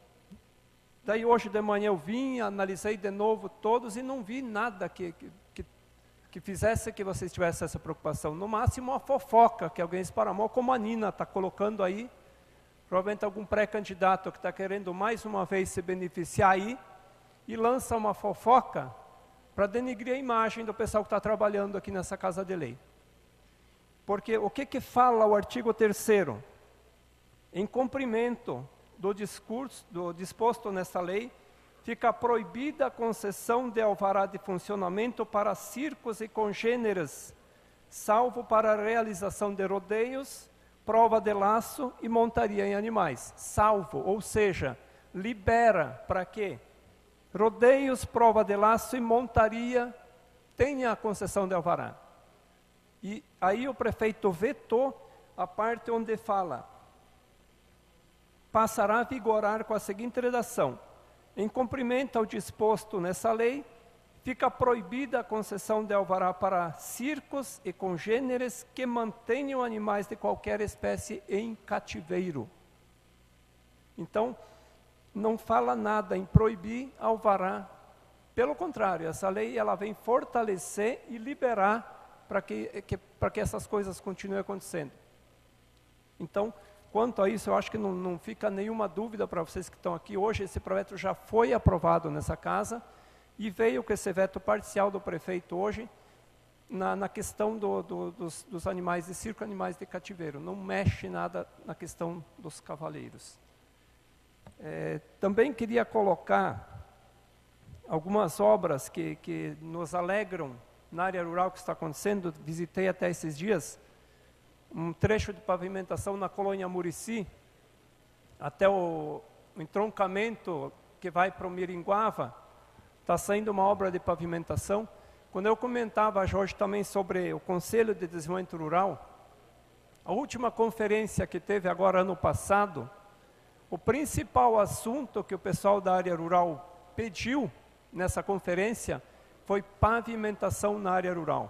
Daí hoje de manhã eu vim, analisei de novo todos e não vi nada que fizesse que vocês tivessem essa preocupação. No máximo uma fofoca que alguém esparramou, como a Nina está colocando aí, provavelmente algum pré-candidato que está querendo mais uma vez se beneficiar aí, e lança uma fofoca para denigrir a imagem do pessoal que está trabalhando aqui nessa Casa de Lei. Porque o que fala o artigo 3º? Em cumprimento do disposto nessa lei, fica proibida a concessão de alvará de funcionamento para circos e congêneres, salvo para a realização de rodeios, prova de laço e montaria em animais. Salvo, ou seja, libera para quê? Rodeios, prova de laço e montaria tenha a concessão de alvará. E aí o prefeito vetou a parte onde fala: passará a vigorar com a seguinte redação: em cumprimento ao disposto nessa lei, fica proibida a concessão de alvará para circos e congêneres que mantenham animais de qualquer espécie em cativeiro. Então, não fala nada em proibir alvará. Pelo contrário, essa lei ela vem fortalecer e liberar para que essas coisas continuem acontecendo. Então, quanto a isso, eu acho que não fica nenhuma dúvida para vocês que estão aqui. Hoje esse projeto já foi aprovado nessa casa e veio com esse veto parcial do prefeito hoje na questão dos animais de circo, animais de cativeiro. Não mexe nada na questão dos cavaleiros. Também queria colocar algumas obras que nos alegram na área rural que está acontecendo. Visitei até esses dias um trecho de pavimentação na colônia Murici, até o entroncamento que vai para o Miringuava, está saindo uma obra de pavimentação. Quando eu comentava, Jorge, também sobre o Conselho de Desenvolvimento Rural, a última conferência que teve agora ano passado, o principal assunto que o pessoal da área rural pediu nessa conferência foi pavimentação na área rural.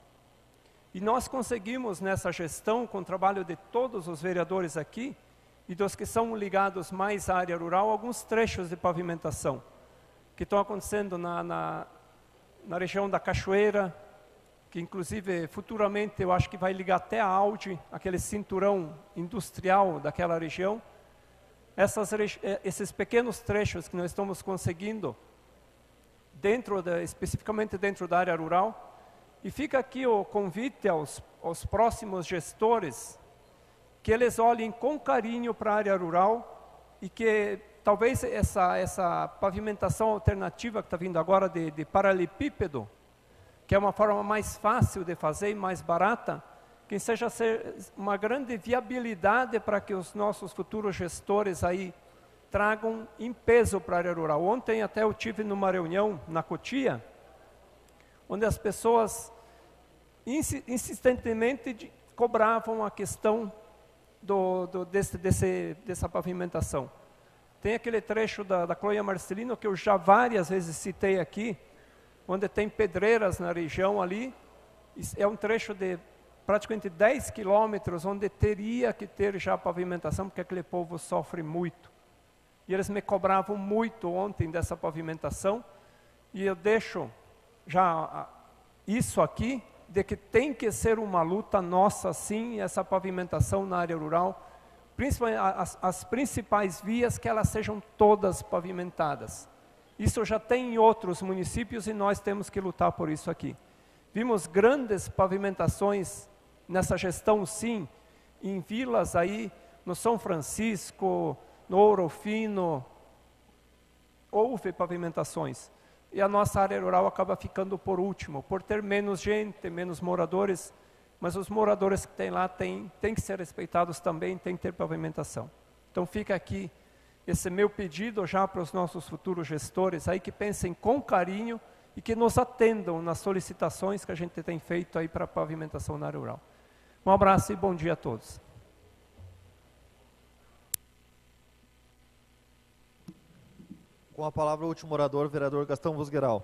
E nós conseguimos nessa gestão, com o trabalho de todos os vereadores aqui, e dos que são ligados mais à área rural, alguns trechos de pavimentação, que estão acontecendo na região da Cachoeira, que inclusive futuramente eu acho que vai ligar até a Audi, aquele cinturão industrial daquela região. Esses pequenos trechos que nós estamos conseguindo, especificamente dentro da área rural. E fica aqui o convite aos próximos gestores, que eles olhem com carinho para a área rural e que talvez essa pavimentação alternativa que está vindo agora de paralelepípedo, que é uma forma mais fácil de fazer e mais barata, que seja uma grande viabilidade para que os nossos futuros gestores aí tragam em peso para a área rural. Ontem até eu tive numa reunião na Cotia, onde as pessoas insistentemente cobravam a questão dessa pavimentação. Tem aquele trecho da colônia Marcelino que eu já várias vezes citei aqui, onde tem pedreiras na região ali. É um trecho de praticamente 10 quilômetros, onde teria que ter já pavimentação, porque aquele povo sofre muito. E eles me cobravam muito ontem dessa pavimentação, e eu deixo já isso aqui de que tem que ser uma luta nossa, sim, essa pavimentação na área rural, principalmente as principais vias, que elas sejam todas pavimentadas. Isso já tem em outros municípios e nós temos que lutar por isso aqui. Vimos grandes pavimentações nessa gestão, sim, em vilas aí, no São Francisco, no Ouro Fino, houve pavimentações. E a nossa área rural acaba ficando por último, por ter menos gente, menos moradores, mas os moradores que tem lá têm que ser respeitados também, tem que ter pavimentação. Então fica aqui esse meu pedido já para os nossos futuros gestores aí, que pensem com carinho e que nos atendam nas solicitações que a gente tem feito aí para a pavimentação na área rural. Um abraço e bom dia a todos. Com a palavra o último orador, vereador Gastão Vosgueral.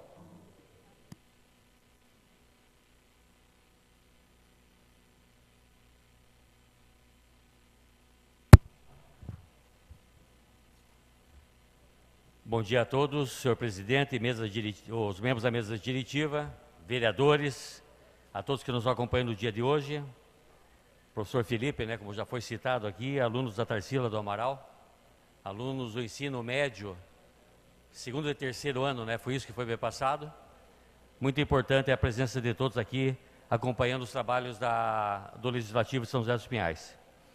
Bom dia a todos, senhor presidente, os membros da mesa diretiva, vereadores, a todos que nos acompanham no dia de hoje, professor Felipe, né, como já foi citado aqui, alunos da Tarsila do Amaral, alunos do ensino médio, segundo e terceiro ano, né, foi isso que foi bem passado. Muito importante a presença de todos aqui, acompanhando os trabalhos do Legislativo de São José dos Pinhais.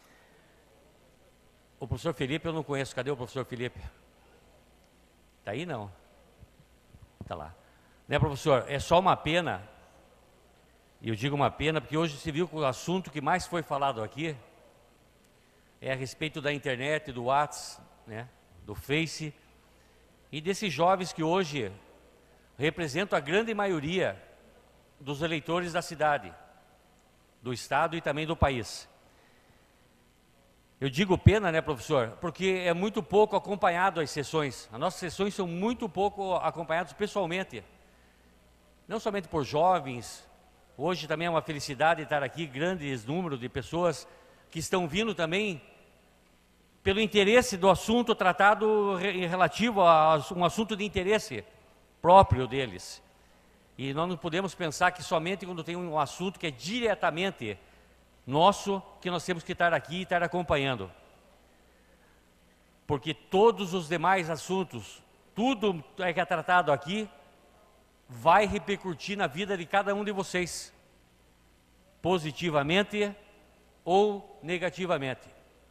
O professor Felipe eu não conheço, cadê o professor Felipe? Está aí, não? Está lá. Né, professor, é só uma pena, e eu digo uma pena, porque hoje se viu que o assunto que mais foi falado aqui é a respeito da internet, do WhatsApp, né, do Face, e desses jovens que hoje representam a grande maioria dos eleitores da cidade, do estado e também do país. Eu digo pena, né, professor, porque é muito pouco acompanhado as sessões. As nossas sessões são muito pouco acompanhadas pessoalmente. Não somente por jovens, hoje também é uma felicidade estar aqui, grandes números de pessoas que estão vindo também pelo interesse do assunto tratado relativo a um assunto de interesse próprio deles. E nós não podemos pensar que somente quando tem um assunto que é diretamente nosso, que nós temos que estar aqui e estar acompanhando. Porque todos os demais assuntos, tudo que é tratado aqui, vai repercutir na vida de cada um de vocês, positivamente ou negativamente.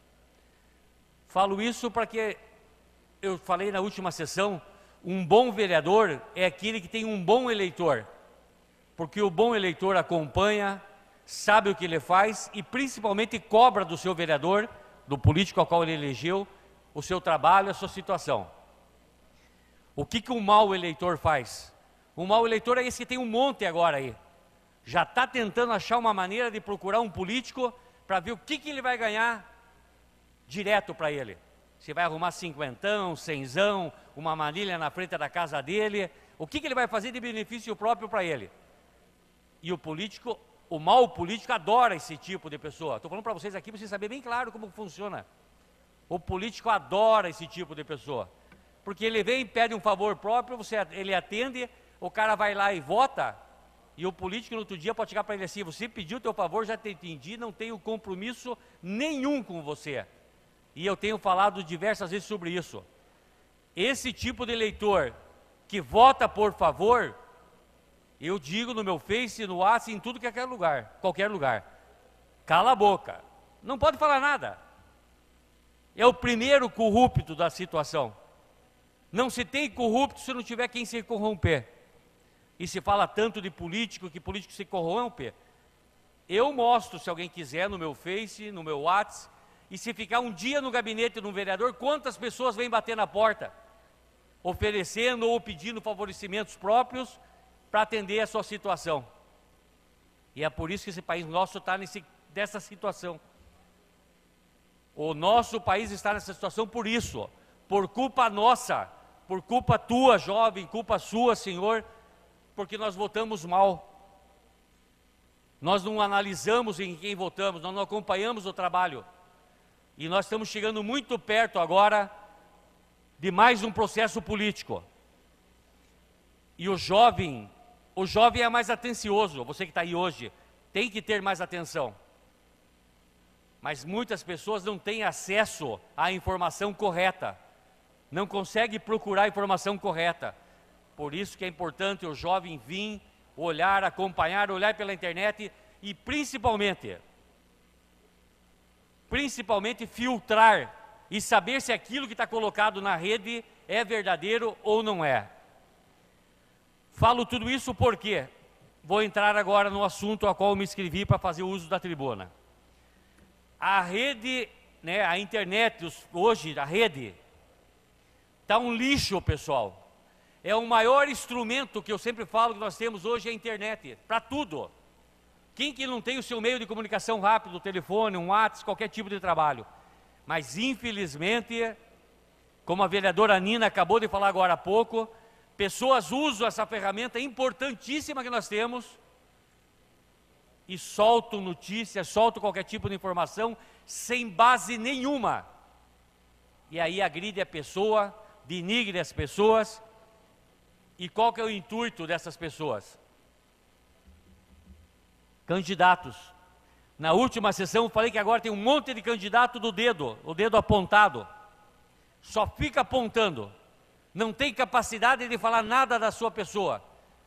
Falo isso porque eu falei na última sessão, um bom vereador é aquele que tem um bom eleitor, porque o bom eleitor acompanha, sabe o que ele faz e principalmente cobra do seu vereador, do político ao qual ele elegeu, o seu trabalho, a sua situação. O que um mau eleitor faz? Um mau eleitor é esse que tem um monte agora aí. Já está tentando achar uma maneira de procurar um político para ver o que ele vai ganhar direto para ele. Se vai arrumar cinquentão, cenzão, uma manilha na frente da casa dele, o que ele vai fazer de benefício próprio para ele? E o político, o mau político adora esse tipo de pessoa. Estou falando para vocês aqui para vocês saberem bem claro como funciona. O político adora esse tipo de pessoa. Porque ele vem e pede um favor próprio, ele atende, o cara vai lá e vota, e o político no outro dia pode chegar para ele assim, você pediu o teu favor, já te entendi, não tenho compromisso nenhum com você. E eu tenho falado diversas vezes sobre isso. Esse tipo de eleitor que vota por favor, eu digo no meu Face, no WhatsApp, em tudo que é qualquer lugar. Cala a boca. Não pode falar nada. É o primeiro corrupto da situação. Não se tem corrupto se não tiver quem se corromper. E se fala tanto de político, que político se corrompe. Eu mostro, se alguém quiser, no meu Face, no meu WhatsApp, e se ficar um dia no gabinete de um vereador, quantas pessoas vêm bater na porta, oferecendo ou pedindo favorecimentos próprios para atender a sua situação. E é por isso que esse país nosso está nessa situação. O nosso país está nessa situação por isso, por culpa nossa, por culpa tua, jovem, culpa sua, senhor, porque nós votamos mal. Nós não analisamos em quem votamos, nós não acompanhamos o trabalho. E nós estamos chegando muito perto agora de mais um processo político. E o jovem o jovem é mais atencioso, você que está aí hoje, tem que ter mais atenção. Mas muitas pessoas não têm acesso à informação correta, não conseguem procurar a informação correta. Por isso que é importante o jovem vir, olhar, acompanhar, olhar pela internet e principalmente filtrar e saber se aquilo que está colocado na rede é verdadeiro ou não é. Falo tudo isso porque vou entrar agora no assunto a qual eu me inscrevi para fazer o uso da tribuna. A rede, né, a internet, hoje a rede, está um lixo, pessoal. É o maior instrumento que eu sempre falo que nós temos hoje é a internet, para tudo. Quem que não tem o seu meio de comunicação rápido, telefone, um WhatsApp, qualquer tipo de trabalho? Mas infelizmente, como a vereadora Nina acabou de falar agora há pouco, pessoas usam essa ferramenta importantíssima que nós temos e soltam notícias, soltam qualquer tipo de informação sem base nenhuma. E aí agride a pessoa, denigre as pessoas. E qual que é o intuito dessas pessoas? Candidatos. Na última sessão eu falei que agora tem um monte de candidato do dedo, o dedo apontado. Só fica apontando. Não tem capacidade de falar nada da sua pessoa.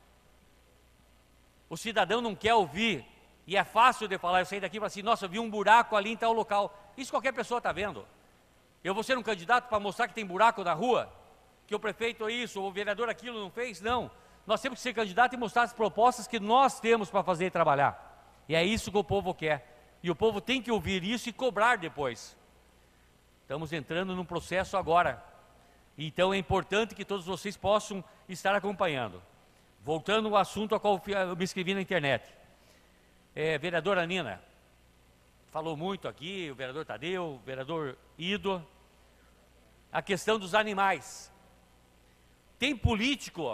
O cidadão não quer ouvir. E é fácil de falar, eu saí daqui e falo assim, nossa, eu vi um buraco ali em tal local. Isso qualquer pessoa está vendo. Eu vou ser um candidato para mostrar que tem buraco na rua? Que o prefeito é isso, o vereador aquilo não fez? Não. Nós temos que ser candidato e mostrar as propostas que nós temos para fazer e trabalhar. E é isso que o povo quer. E o povo tem que ouvir isso e cobrar depois. Estamos entrando num processo agora. Então é importante que todos vocês possam estar acompanhando. Voltando ao assunto a qual eu me inscrevi na internet. Vereadora Nina, falou muito aqui, o vereador Tadeu, o vereador Ido, a questão dos animais. Tem político,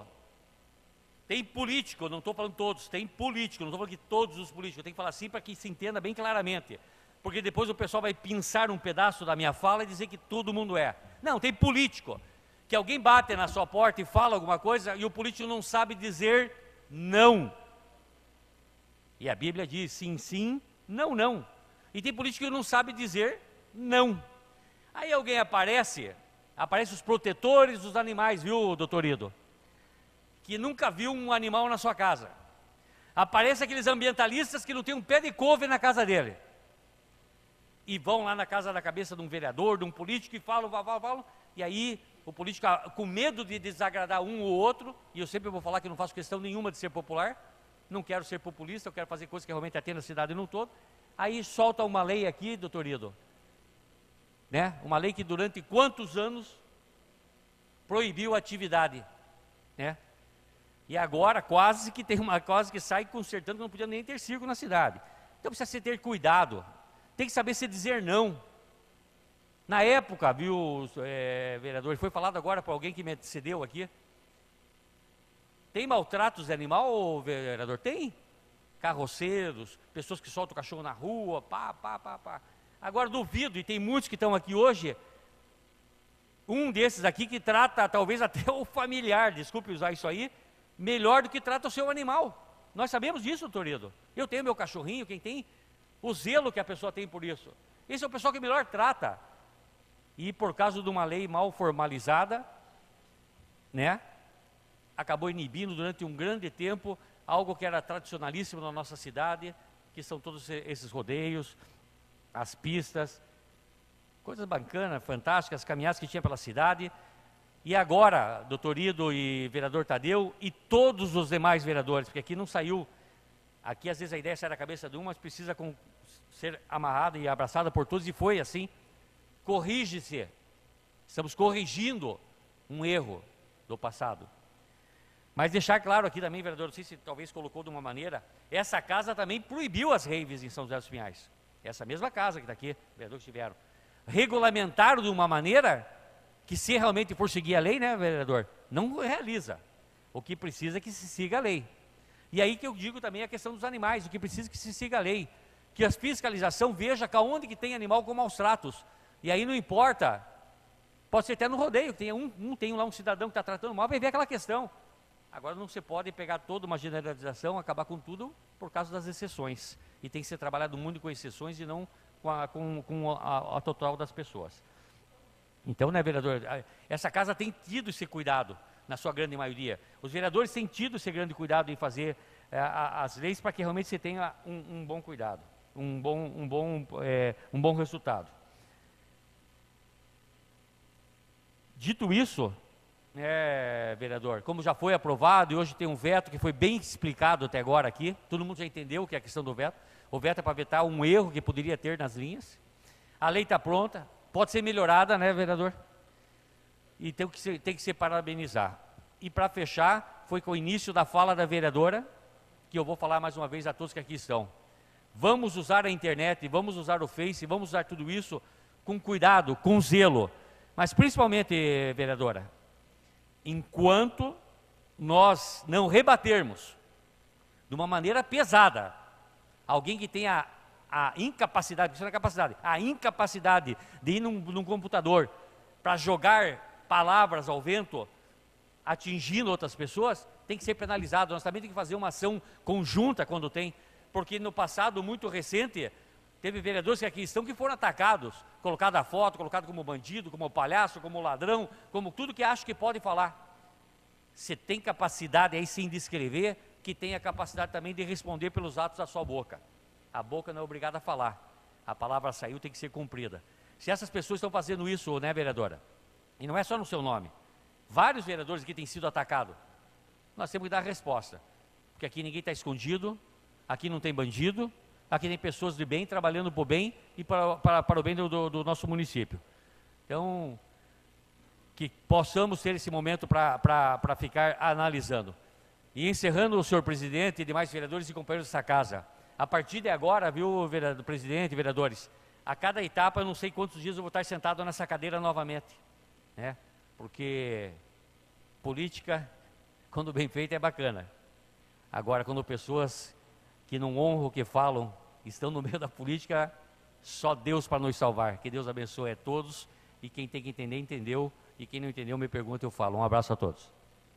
não estou falando todos, tem político, não estou falando que todos os políticos, eu tenho que falar assim para que se entenda bem claramente, porque depois o pessoal vai pensar um pedaço da minha fala e dizer que todo mundo é. Não, tem político, que alguém bate na sua porta e fala alguma coisa e o político não sabe dizer não. E a Bíblia diz sim, sim, não, não. E tem político que não sabe dizer não. Aí alguém aparece os protetores dos animais, viu, doutor Ido? Que nunca viu um animal na sua casa. Aparece aqueles ambientalistas que não tem um pé de couve na casa dele. E vão lá na casa da cabeça de um vereador, de um político, e falam, e aí o político, com medo de desagradar um ou outro, e eu sempre vou falar que não faço questão nenhuma de ser popular, não quero ser populista, eu quero fazer coisas que realmente atendam a cidade no todo, aí solta uma lei aqui, doutor Ido, né? Uma lei que durante quantos anos proibiu a atividade, né? E agora quase que sai consertando que não podia nem ter circo na cidade. Então precisa se ter cuidado, tem que saber se dizer não. Na época, viu, vereador, foi falado agora por alguém que me antecedeu aqui, tem maltratos de animal, vereador? Tem. Carroceiros, pessoas que soltam o cachorro na rua, pá. Agora duvido, e tem muitos que estão aqui hoje, um desses aqui que trata talvez até o familiar, desculpe usar isso aí, melhor do que trata o seu animal. Nós sabemos disso, doutor Ido. Eu tenho meu cachorrinho, quem tem, o zelo que a pessoa tem por isso. Esse é o pessoal que melhor trata. E por causa de uma lei mal formalizada, né, acabou inibindo durante um grande tempo algo que era tradicionalíssimo na nossa cidade, que são todos esses rodeios, as pistas, coisas bacanas, fantásticas, as caminhadas que tinha pela cidade. E agora, doutor Ido e vereador Tadeu, e todos os demais vereadores, porque aqui não saiu, aqui às vezes a ideia sai da cabeça de um, mas precisa ser amarrada e abraçada por todos, e foi assim. Corrige-se, estamos corrigindo um erro do passado. Mas deixar claro aqui também, vereador, não sei se talvez colocou de uma maneira, essa casa também proibiu as raves em São José dos Pinhais. Essa mesma casa que está aqui, vereador, que tiveram. Regulamentaram de uma maneira que, se realmente for seguir a lei, né, vereador, não realiza. O que precisa é que se siga a lei. E aí que eu digo também a questão dos animais, o que precisa é que se siga a lei. Que a fiscalização veja onde que tem animal com maus tratos. E aí não importa, pode ser até no rodeio, tem tem lá um cidadão que está tratando mal, vai ver aquela questão. Agora não se pode pegar toda uma generalização, acabar com tudo por causa das exceções. E tem que ser trabalhado muito com exceções e não com a total das pessoas. Então, né, vereador, essa casa tem tido esse cuidado, na sua grande maioria. Os vereadores têm tido esse grande cuidado em fazer as leis para que realmente você tenha um bom cuidado, um bom resultado. Dito isso, vereador, como já foi aprovado e hoje tem um veto que foi bem explicado até agora aqui, todo mundo já entendeu o que é a questão do veto. O veto é para vetar um erro que poderia ter nas linhas. A lei está pronta, pode ser melhorada, né, vereador? E tem que se parabenizar. E para fechar, foi com o início da fala da vereadora, que eu vou falar mais uma vez a todos que aqui estão. Vamos usar a internet, vamos usar o Face, vamos usar tudo isso com cuidado, com zelo. Mas principalmente, vereadora, enquanto nós não rebatermos de uma maneira pesada alguém que tenha a incapacidade, porque isso não é capacidade, a incapacidade de ir num computador para jogar palavras ao vento, atingindo outras pessoas, tem que ser penalizado. Nós também temos que fazer uma ação conjunta quando tem, porque no passado muito recente, teve vereadores que aqui estão que foram atacados, colocado a foto, colocado como bandido, como palhaço, como ladrão, como tudo que acha que pode falar. Você tem capacidade aí sim de escrever, que tem a capacidade também de responder pelos atos da sua boca. A boca não é obrigada a falar. A palavra saiu, tem que ser cumprida. Se essas pessoas estão fazendo isso, né, vereadora? E não é só no seu nome. Vários vereadores aqui têm sido atacados. Nós temos que dar a resposta. Porque aqui ninguém está escondido, aqui não tem bandido, aqui tem pessoas de bem, trabalhando por bem e para o bem do nosso município. Então, que possamos ter esse momento para ficar analisando. E encerrando, o senhor presidente e demais vereadores e companheiros dessa casa, a partir de agora, viu, presidente e vereadores, a cada etapa, eu não sei quantos dias eu vou estar sentado nessa cadeira novamente, né? Porque política, quando bem feita, é bacana. Agora, quando pessoas que não honram o que falam, estão no meio da política, só Deus para nos salvar. Que Deus abençoe a todos, e quem tem que entender, entendeu, e quem não entendeu, me pergunta, eu falo. Um abraço a todos.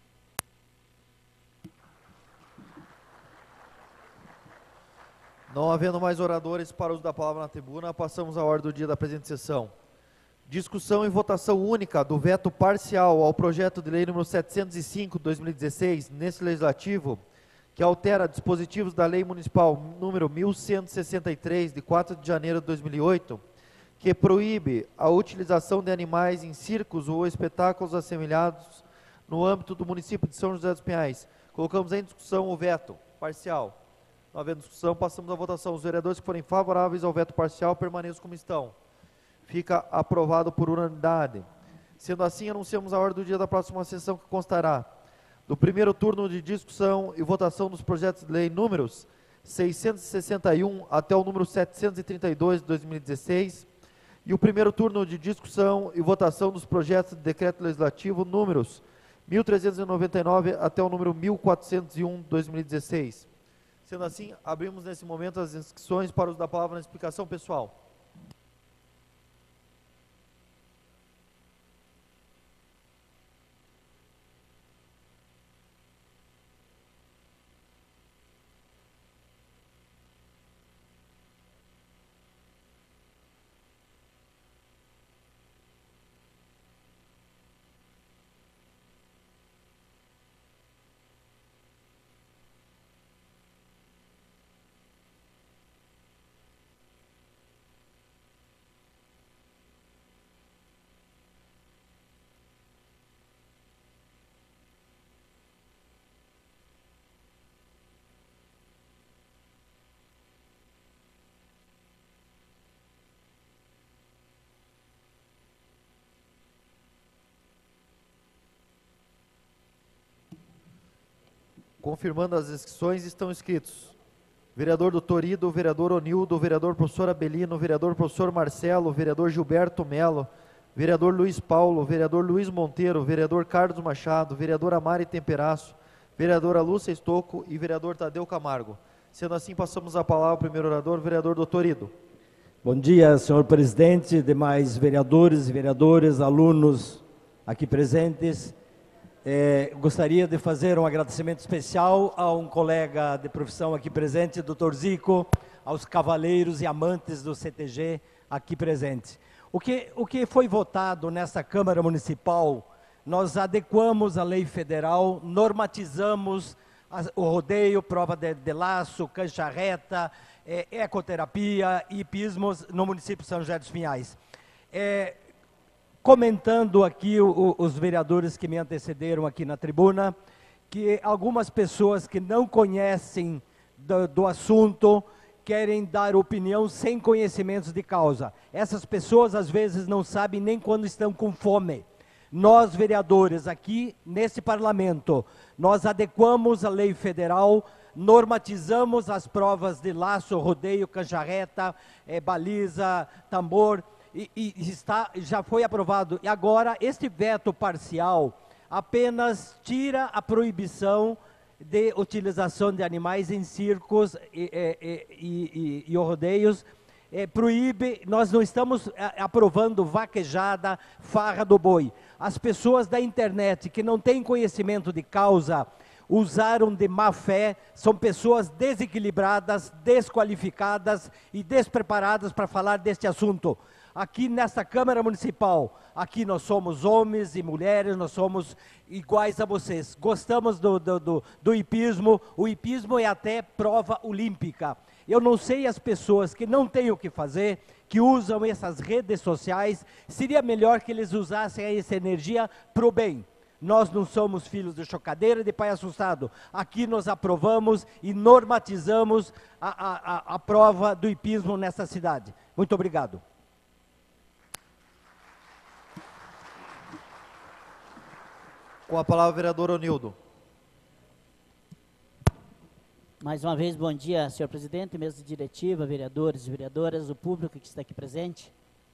Não havendo mais oradores para o uso da palavra na tribuna, passamos à ordem do dia da presente sessão. Discussão e votação única do veto parcial ao projeto de lei número 705/2016, nesse legislativo, que altera dispositivos da Lei Municipal número 1163, de 4 de janeiro de 2008, que proíbe a utilização de animais em circos ou espetáculos assemelhados no âmbito do município de São José dos Pinhais. Colocamos em discussão o veto parcial. Não havendo discussão, passamos à votação. Os vereadores que forem favoráveis ao veto parcial permaneçam como estão. Fica aprovado por unanimidade. Sendo assim, anunciamos a ordem do dia da próxima sessão, que constará do primeiro turno de discussão e votação dos projetos de lei números 661 até o número 732 de 2016, e o primeiro turno de discussão e votação dos projetos de decreto legislativo números 1399 até o número 1401 de 2016. Sendo assim, abrimos nesse momento as inscrições para o uso da palavra na explicação pessoal. Confirmando as inscrições, estão inscritos: vereador do Torido, vereador Onildo, vereador professor Abelino, vereador professor Marcelo, vereador Gilberto Melo, vereador Luiz Paulo, vereador Luiz Monteiro, vereador Carlos Machado, vereadora Mari Temperaço, vereadora Lúcia Estocco e vereador Tadeu Camargo. Sendo assim, passamos a palavra ao primeiro orador, vereador do Torido. Bom dia, senhor presidente, demais vereadores e vereadoras, alunos aqui presentes. Gostaria de fazer um agradecimento especial a um colega de profissão aqui presente, Dr. Zico, aos cavaleiros e amantes do CTG aqui presentes. O que foi votado nessa Câmara Municipal, nós adequamos a lei federal, normatizamos o rodeio, prova de laço, cancha reta, ecoterapia e hipismos no município de São José dos Pinhais. Comentando aqui os vereadores que me antecederam aqui na tribuna, que algumas pessoas que não conhecem do assunto querem dar opinião sem conhecimentos de causa. Essas pessoas às vezes não sabem nem quando estão com fome. Nós, vereadores, aqui nesse parlamento, nós adequamos a lei federal, normatizamos as provas de laço, rodeio, cancha reta, baliza, tambor, já foi aprovado. E agora, este veto parcial apenas tira a proibição de utilização de animais em circos e rodeios, proíbe. Nós não estamos aprovando vaquejada, farra do boi. As pessoas da internet que não têm conhecimento de causa, usaram de má fé, são pessoas desequilibradas, desqualificadas e despreparadas para falar deste assunto. Aqui nesta Câmara Municipal, aqui nós somos homens e mulheres, nós somos iguais a vocês. Gostamos do hipismo, o hipismo é até prova olímpica. Eu não sei as pessoas que não têm o que fazer, que usam essas redes sociais, seria melhor que eles usassem essa energia para o bem. Nós não somos filhos de chocadeira e de pai assustado. Aqui nós aprovamos e normatizamos a prova do hipismo nessa cidade. Muito obrigado. Com a palavra, o vereador Onildo. Mais uma vez, bom dia, senhor presidente, mesa diretiva, vereadores e vereadoras, o público que está aqui presente.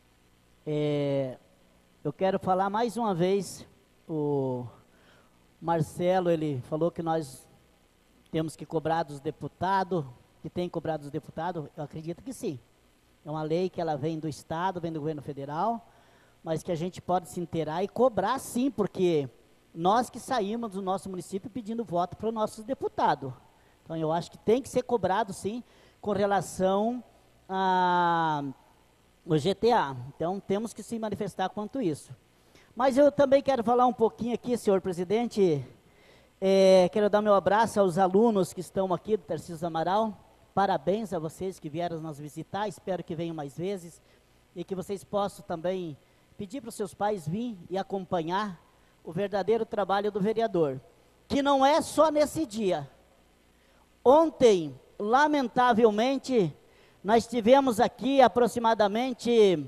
Eu quero falar mais uma vez, o Marcelo, ele falou que nós temos que cobrar dos deputados, que tem cobrado dos deputados, eu acredito que sim. É uma lei que ela vem do Estado, vem do governo federal, mas que a gente pode se inteirar e cobrar sim, porque nós que saímos do nosso município pedindo voto para os nossos deputados. Então, eu acho que tem que ser cobrado, sim, com relação ao GTA. Então, temos que se manifestar quanto isso. Mas eu também quero falar um pouquinho aqui, senhor presidente. Quero dar meu abraço aos alunos que estão aqui do Tarcísio Amaral. Parabéns a vocês que vieram nos visitar. Espero que venham mais vezes. E que vocês possam também pedir para os seus pais vir e acompanhar o verdadeiro trabalho do vereador. Que não é só nesse dia. Ontem, lamentavelmente, nós tivemos aqui aproximadamente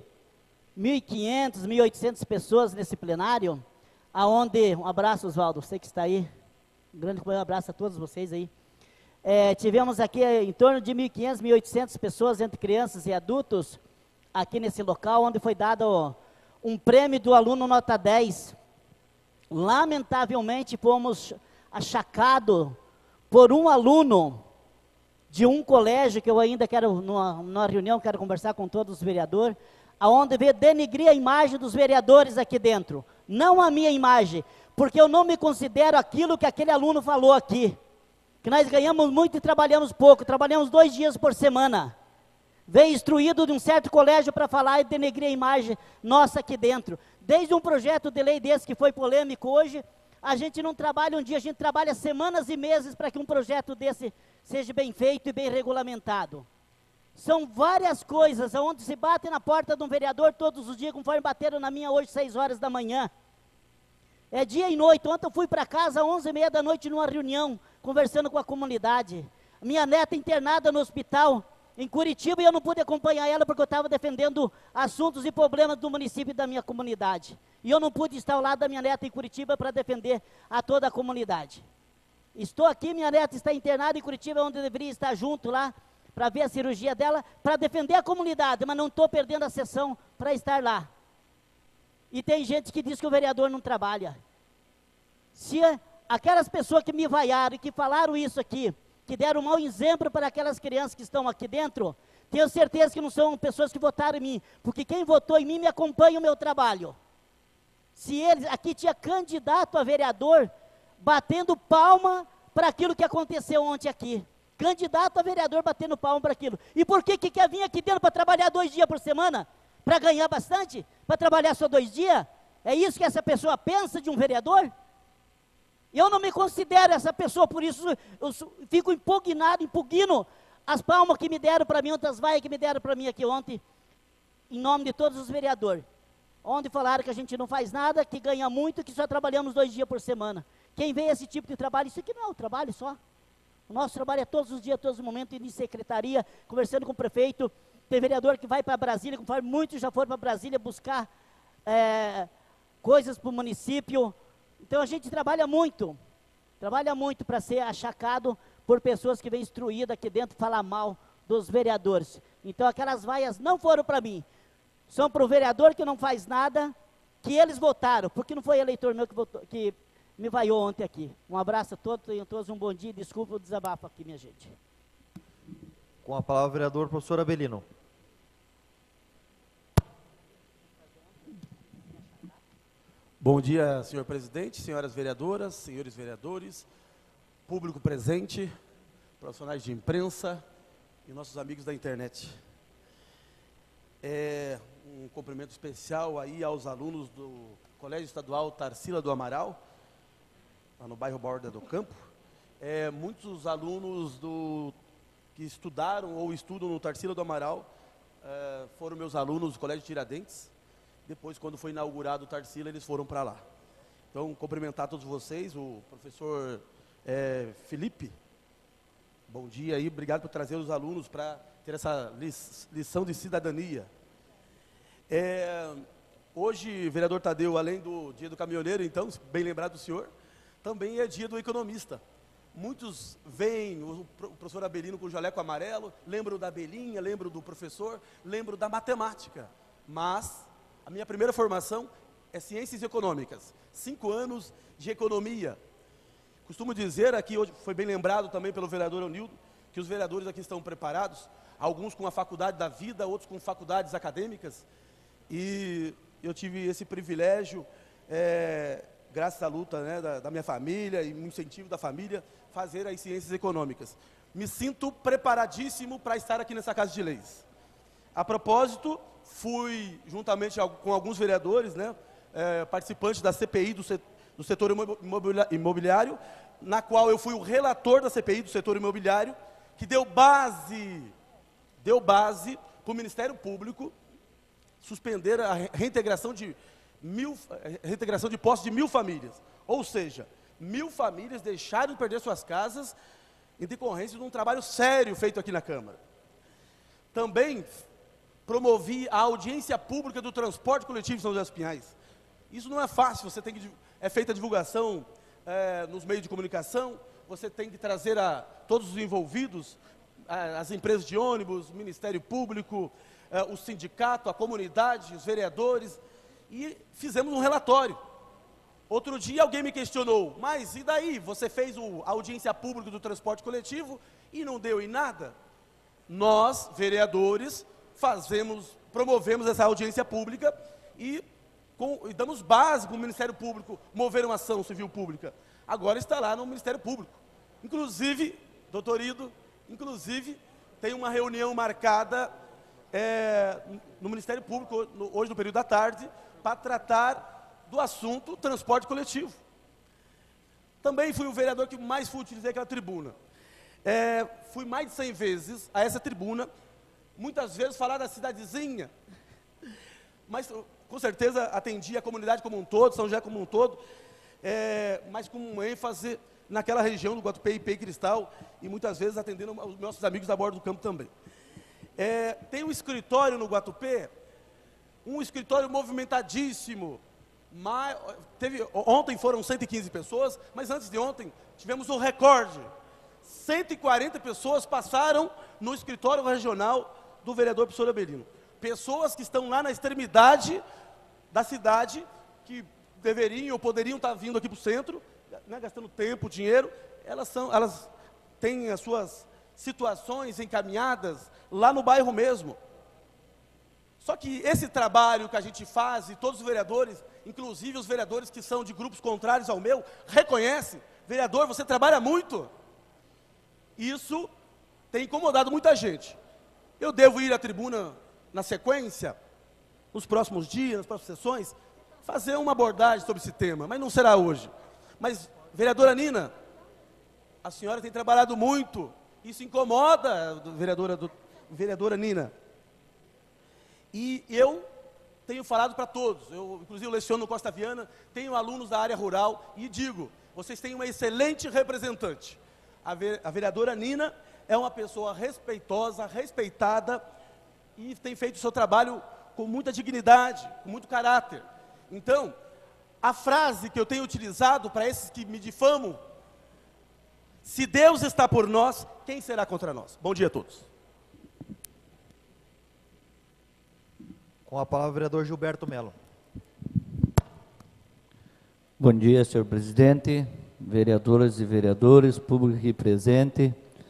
1.500, 1.800 pessoas nesse plenário, aonde, um abraço, Oswaldo, você que está aí, um grande abraço a todos vocês aí. Tivemos aqui em torno de 1.500, 1.800 pessoas, entre crianças e adultos, aqui nesse local, onde foi dado um prêmio do aluno nota 10. Lamentavelmente, fomos achacados por um aluno de um colégio, que eu ainda quero, numa reunião, quero conversar com todos os vereadores, aonde veio denegrir a imagem dos vereadores aqui dentro, não a minha imagem, porque eu não me considero aquilo que aquele aluno falou aqui, que nós ganhamos muito e trabalhamos pouco, trabalhamos 2 dias por semana, veio instruído de um certo colégio para falar e denegrir a imagem nossa aqui dentro, desde um projeto de lei desse que foi polêmico hoje, a gente não trabalha um dia, a gente trabalha semanas e meses para que um projeto desse seja bem feito e bem regulamentado. São várias coisas, onde se bate na porta de um vereador todos os dias, conforme bateram na minha hoje, 6 horas da manhã. É dia e noite. Ontem eu fui para casa às 11h30 da noite numa reunião, conversando com a comunidade. Minha neta internada no hospital em Curitiba, e eu não pude acompanhar ela porque eu estava defendendo assuntos e problemas do município e da minha comunidade. E eu não pude estar ao lado da minha neta em Curitiba para defender a toda a comunidade. Estou aqui, minha neta está internada em Curitiba, onde eu deveria estar junto lá, para ver a cirurgia dela, para defender a comunidade, mas não estou perdendo a sessão para estar lá. E tem gente que diz que o vereador não trabalha. Se aquelas pessoas que me vaiaram e que falaram isso aqui, que deram um mau exemplo para aquelas crianças que estão aqui dentro, tenho certeza que não são pessoas que votaram em mim, porque quem votou em mim me acompanha o meu trabalho. Se eles, aqui tinha candidato a vereador batendo palma para aquilo que aconteceu ontem aqui. Candidato a vereador batendo palma para aquilo. E por que quer vir aqui dentro para trabalhar 2 dias por semana? Para ganhar bastante? Para trabalhar só 2 dias? É isso que essa pessoa pensa de um vereador? Eu não me considero essa pessoa, por isso eu fico impugno as palmas que me deram para mim, outras vaias que me deram para mim aqui ontem, em nome de todos os vereadores. Onde falaram que a gente não faz nada, que ganha muito, que só trabalhamos 2 dias por semana. Quem vê esse tipo de trabalho, isso aqui não é um trabalho só. O nosso trabalho é todos os dias, todos os momentos, indo em secretaria, conversando com o prefeito. Tem vereador que vai para Brasília, conforme muitos já foram para Brasília buscar coisas para o município. Então a gente trabalha muito para ser achacado por pessoas que vêm instruídas aqui dentro falar mal dos vereadores. Então aquelas vaias não foram para mim, são para o vereador que não faz nada, que eles votaram, porque não foi eleitor meu que me vaiou ontem aqui. Um abraço a todos, tenham todos um bom dia, desculpa o desabafo aqui, minha gente. Com a palavra o vereador professor Abelino. Bom dia, senhor presidente, senhoras vereadoras, senhores vereadores, público presente, profissionais de imprensa e nossos amigos da internet. Um cumprimento especial aí aos alunos do Colégio Estadual Tarsila do Amaral, lá no bairro Borda do Campo. Muitos alunos que estudaram ou estudam no Tarsila do Amaral foram meus alunos do Colégio Tiradentes. Depois, quando foi inaugurado o Tarsila, eles foram para lá. Então, cumprimentar todos vocês, o professor Felipe, bom dia aí, obrigado por trazer os alunos para ter essa lição de cidadania. Hoje, vereador Tadeu, além do dia do caminhoneiro, então, bem lembrado do senhor, também é dia do economista. Muitos veem o professor Abelino com o jaleco amarelo, lembram da abelhinha, lembram do professor, lembram da matemática, mas a minha primeira formação é Ciências Econômicas, 5 anos de economia. Costumo dizer aqui, hoje foi bem lembrado também pelo vereador Eunildo, que os vereadores aqui estão preparados, alguns com a faculdade da vida, outros com faculdades acadêmicas, e eu tive esse privilégio, graças à luta, né, da minha família e no incentivo da família, fazer as Ciências Econômicas. Me sinto preparadíssimo para estar aqui nessa Casa de Leis. A propósito, fui, juntamente com alguns vereadores, né, participantes da CPI do setor imobiliário, na qual eu fui o relator da CPI do setor imobiliário, que deu base para o Ministério Público suspender a reintegração de posse de 1.000 famílias. Ou seja, 1.000 famílias deixaram de perder suas casas em decorrência de um trabalho sério feito aqui na Câmara. Também promovi a audiência pública do transporte coletivo de São José dos Pinhais. Isso não é fácil, é feita a divulgação nos meios de comunicação, você tem que trazer a todos os envolvidos, as empresas de ônibus, o Ministério Público, o sindicato, a comunidade, os vereadores, e fizemos um relatório. Outro dia alguém me questionou, mas e daí? Você fez a audiência pública do transporte coletivo e não deu em nada? Nós, vereadores, promovemos essa audiência pública e damos base para o Ministério Público mover uma ação civil pública. Agora está lá no Ministério Público. Inclusive, doutor Ido, tem uma reunião marcada no Ministério Público, hoje no período da tarde, para tratar do assunto transporte coletivo. Também fui o vereador que mais utilizei aquela tribuna. Fui mais de 100 vezes a essa tribuna, muitas vezes falar da cidadezinha, mas com certeza atendi a comunidade como um todo, São José como um todo, mas com um ênfase naquela região do Guatupê, Ipê e Cristal, e muitas vezes atendendo os nossos amigos da Borda do Campo também. Tem um escritório no Guatupê, um escritório movimentadíssimo. Ontem foram 115 pessoas, mas antes de ontem tivemos um recorde. 140 pessoas passaram no escritório regional do vereador professor Abelino. Pessoas que estão lá na extremidade da cidade, que deveriam ou poderiam estar vindo aqui para o centro, né, gastando tempo, dinheiro, elas têm as suas situações encaminhadas lá no bairro mesmo. Só que esse trabalho que a gente faz, e todos os vereadores, inclusive os vereadores que são de grupos contrários ao meu, reconhecem, vereador, você trabalha muito. Isso tem incomodado muita gente. Eu devo ir à tribuna na sequência, nos próximos dias, nas próximas sessões, fazer uma abordagem sobre esse tema, mas não será hoje. Mas, vereadora Nina, a senhora tem trabalhado muito, isso incomoda, vereadora Nina. E eu tenho falado para todos, eu inclusive leciono no Costa Viana, tenho alunos da área rural e digo, vocês têm uma excelente representante. A vereadora Nina é uma pessoa respeitosa, respeitada e tem feito o seu trabalho com muita dignidade, com muito caráter. Então, a frase que eu tenho utilizado para esses que me difamam, se Deus está por nós, quem será contra nós? Bom dia a todos. Com a palavra o vereador Gilberto Melo. Bom dia, senhor presidente, vereadoras e vereadores, público aqui presente.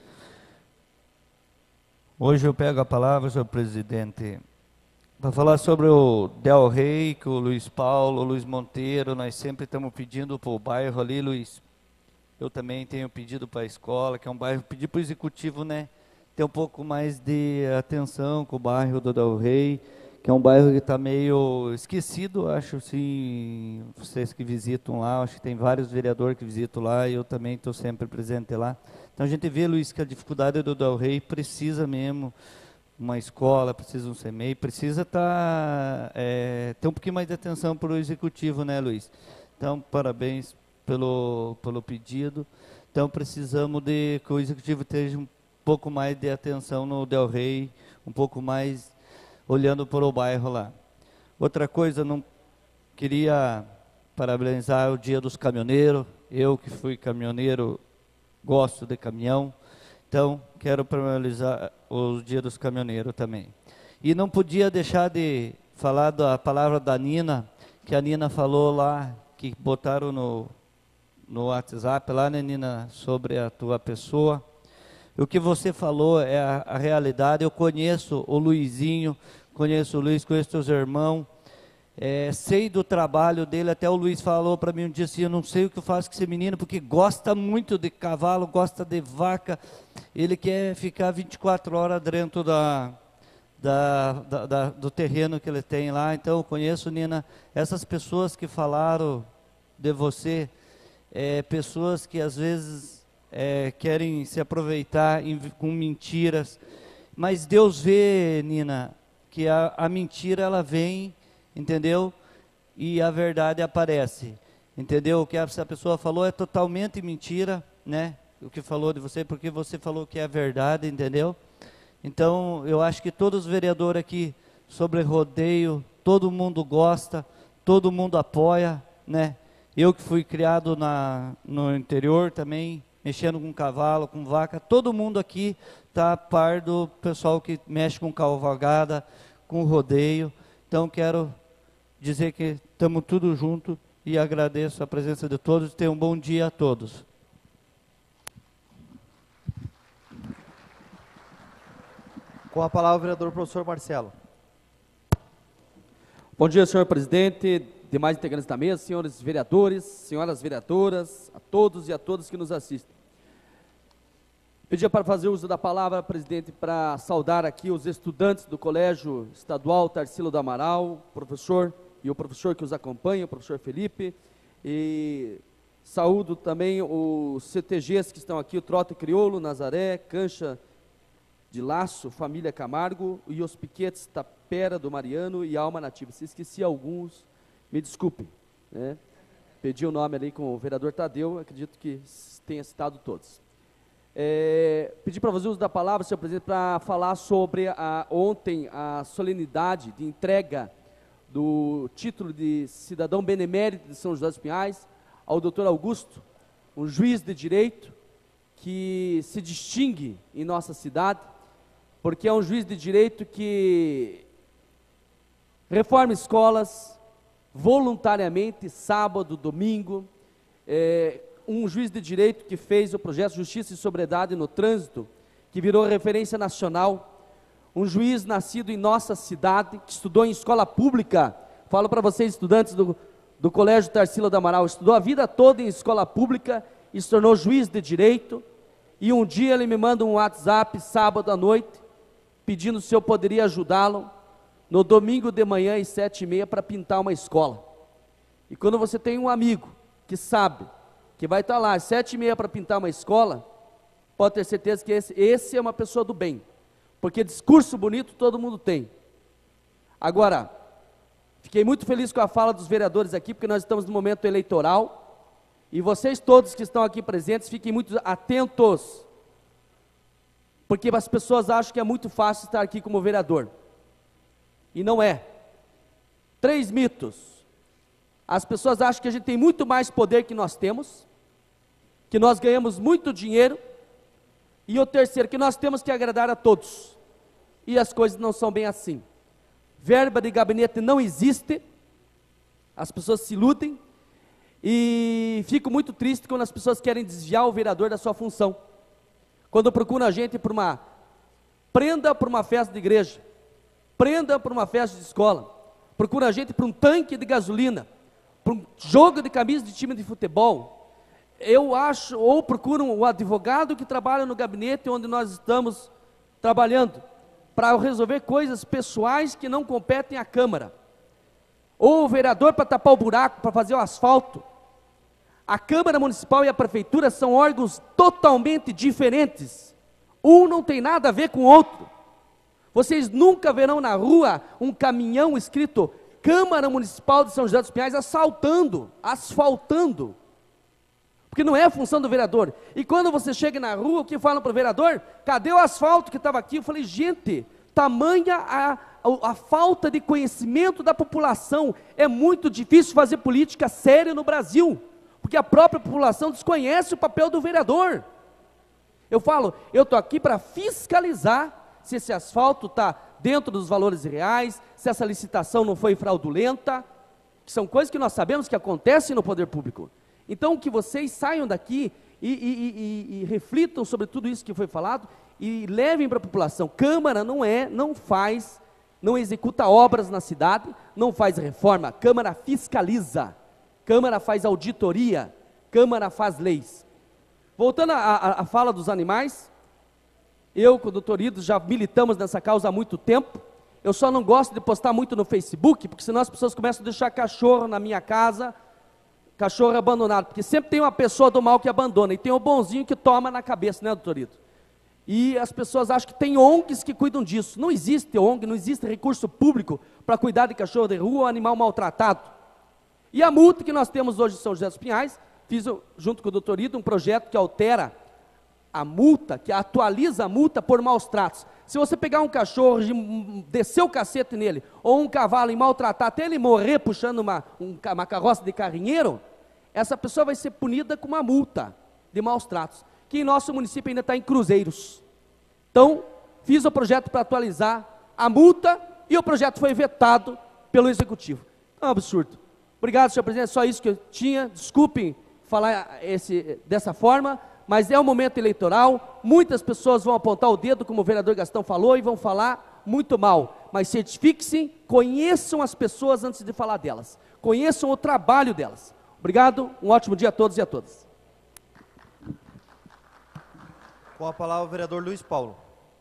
Hoje eu pego a palavra, senhor presidente, para falar sobre o Del Rey, que o Luiz Paulo, o Luiz Monteiro, nós sempre estamos pedindo para o bairro ali, Luiz. Eu também tenho pedido para a escola, que é um bairro, pedi para o executivo, né, ter um pouco mais de atenção com o bairro do Del Rey, que é um bairro que está meio esquecido, acho, sim, vocês que visitam lá, acho que tem vários vereadores que visitam lá, e eu também estou sempre presente lá. Então a gente vê, Luiz, que a dificuldade do Del Rey precisa mesmo, uma escola, precisa um CMEI, precisa ter um pouquinho mais de atenção para o executivo, né, Luiz? Então, parabéns pelo pedido. Então, precisamos que o executivo esteja um pouco mais de atenção no Del Rey, um pouco mais olhando para o bairro lá. Outra coisa, não queria parabenizar o Dia dos Caminhoneiros. Eu que fui caminhoneiro, gosto de caminhão. Então, quero parabenizar o Dia dos Caminhoneiros também. E não podia deixar de falar da palavra da Nina, que a Nina falou lá, que botaram no WhatsApp lá, né, Nina, sobre a tua pessoa. O que você falou é a realidade. Eu conheço o Luizinho, conheço o Luiz, conheço seus irmãos, sei do trabalho dele. Até o Luiz falou para mim um dia assim, eu não sei o que eu faço com esse menino, porque gosta muito de cavalo, gosta de vaca, ele quer ficar 24 horas dentro do terreno que ele tem lá. Então eu conheço, Nina, essas pessoas que falaram de você, pessoas que às vezes querem se aproveitar com mentiras, mas Deus vê, Nina, que a mentira ela vem, entendeu? E a verdade aparece, entendeu? O que essa pessoa falou é totalmente mentira, né? O que falou de você, porque você falou que é verdade, entendeu? Então, eu acho que todos os vereadores aqui sobre rodeio, todo mundo gosta, todo mundo apoia, né? Eu que fui criado no interior também, mexendo com cavalo, com vaca, todo mundo aqui está a par do pessoal que mexe com cavalgada, com rodeio. Então, quero dizer que estamos tudo junto e agradeço a presença de todos. Tenham um bom dia a todos. Com a palavra o vereador professor Marcelo. Bom dia, senhor presidente, demais integrantes da mesa, senhores vereadores, senhoras vereadoras, a todos e a todas que nos assistem. Pedia para fazer uso da palavra, presidente, para saudar aqui os estudantes do Colégio Estadual Tarsila do Amaral, o professor e o professor que os acompanha, o professor Felipe, e saúdo também os CTGs que estão aqui, o Trote Crioulo, Nazaré, Cancha de Laço, Família Camargo, e os piquetes Tapera do Mariano e Alma Nativa. Se esqueci alguns, me desculpem, né? Pedi o nome ali com o vereador Tadeu, acredito que tenha citado todos. Pedi para fazer uso da palavra, senhor presidente, para falar sobre ontem a solenidade de entrega do título de cidadão benemérito de São José dos Pinhais ao doutor Augusto, um juiz de direito que se distingue em nossa cidade, porque é um juiz de direito que reforma escolas voluntariamente, sábado, domingo, um juiz de direito que fez o projeto Justiça e Sobriedade no Trânsito, que virou referência nacional, um juiz nascido em nossa cidade, que estudou em escola pública. Falo para vocês, estudantes do Colégio Tarsila do Amaral, estudou a vida toda em escola pública e se tornou juiz de direito. E um dia ele me manda um WhatsApp, sábado à noite, pedindo se eu poderia ajudá-lo no domingo de manhã às 7h30 para pintar uma escola. E quando você tem um amigo que sabe que vai estar lá às 7h30 para pintar uma escola, pode ter certeza que esse é uma pessoa do bem, porque discurso bonito todo mundo tem. Agora, fiquei muito feliz com a fala dos vereadores aqui, porque nós estamos no momento eleitoral, e vocês todos que estão aqui presentes, fiquem muito atentos, porque as pessoas acham que é muito fácil estar aqui como vereador, e não é. 3 mitos. As pessoas acham que a gente tem muito mais poder que nós temos, que nós ganhamos muito dinheiro, e o terceiro, que nós temos que agradar a todos, e as coisas não são bem assim. Verba de gabinete não existe, as pessoas se iludem, e fico muito triste quando as pessoas querem desviar o vereador da sua função. Quando procuram a gente por uma prenda para uma festa de igreja, prenda para uma festa de escola, procuram a gente por um tanque de gasolina, para um jogo de camisa de time de futebol, eu acho, ou procuram o advogado que trabalha no gabinete onde nós estamos trabalhando, para resolver coisas pessoais que não competem à Câmara, ou o vereador para tapar o buraco, para fazer o asfalto. A Câmara Municipal e a Prefeitura são órgãos totalmente diferentes, um não tem nada a ver com o outro. Vocês nunca verão na rua um caminhão escrito Câmara Municipal de São José dos Pinhais asfaltando, porque não é a função do vereador. E quando você chega na rua, o que falam para o vereador? Cadê o asfalto que estava aqui? Eu falei, gente, tamanha a falta de conhecimento da população, é muito difícil fazer política séria no Brasil, porque a própria população desconhece o papel do vereador. Eu falo, eu estou aqui para fiscalizar se esse asfalto está dentro dos valores reais, se essa licitação não foi fraudulenta, que são coisas que nós sabemos que acontecem no poder público. Então, que vocês saiam daqui e reflitam sobre tudo isso que foi falado e levem para a população. Câmara não executa obras na cidade, não faz reforma, Câmara fiscaliza, Câmara faz auditoria, Câmara faz leis. Voltando à fala dos animais, eu com o doutor Ido já militamos nessa causa há muito tempo. Eu só não gosto de postar muito no Facebook, porque senão as pessoas começam a deixar cachorro na minha casa, cachorro abandonado, porque sempre tem uma pessoa do mal que abandona, e tem o bonzinho que toma na cabeça, né, doutor Ido? E as pessoas acham que tem ONGs que cuidam disso. Não existe ONG, não existe recurso público para cuidar de cachorro de rua ou animal maltratado. E a multa que nós temos hoje em São José dos Pinhais, fiz junto com o doutor Ido um projeto que altera a multa, que atualiza a multa por maus tratos. Se você pegar um cachorro, descer o cacete nele, ou um cavalo e maltratar até ele morrer puxando uma carroça de carrinheiro, essa pessoa vai ser punida com uma multa de maus tratos, que em nosso município ainda está em cruzeiros. Então, fiz o projeto para atualizar a multa, e o projeto foi vetado pelo Executivo. É um absurdo. Obrigado, senhor presidente, só isso que eu tinha. Desculpem falar dessa forma, mas é um momento eleitoral, muitas pessoas vão apontar o dedo, como o vereador Gastão falou, e vão falar muito mal, mas certifiquem-se, conheçam as pessoas antes de falar delas, conheçam o trabalho delas. Obrigado, um ótimo dia a todos e a todas. Com a palavra o vereador Luiz Paulo.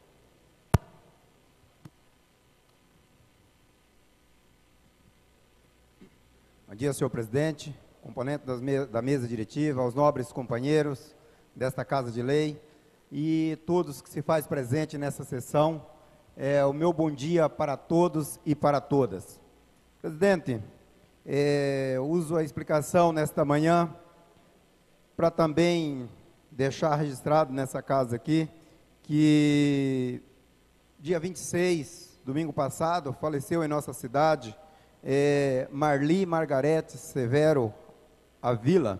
Bom dia, senhor presidente, componente da mesa diretiva, aos nobres companheiros desta Casa de Lei e todos que se faz presente nessa sessão, o meu bom dia para todos e para todas. Presidente, uso a explicação nesta manhã para também deixar registrado nessa casa aqui que dia 26, domingo passado, faleceu em nossa cidade Marli Margarete Severo Avila,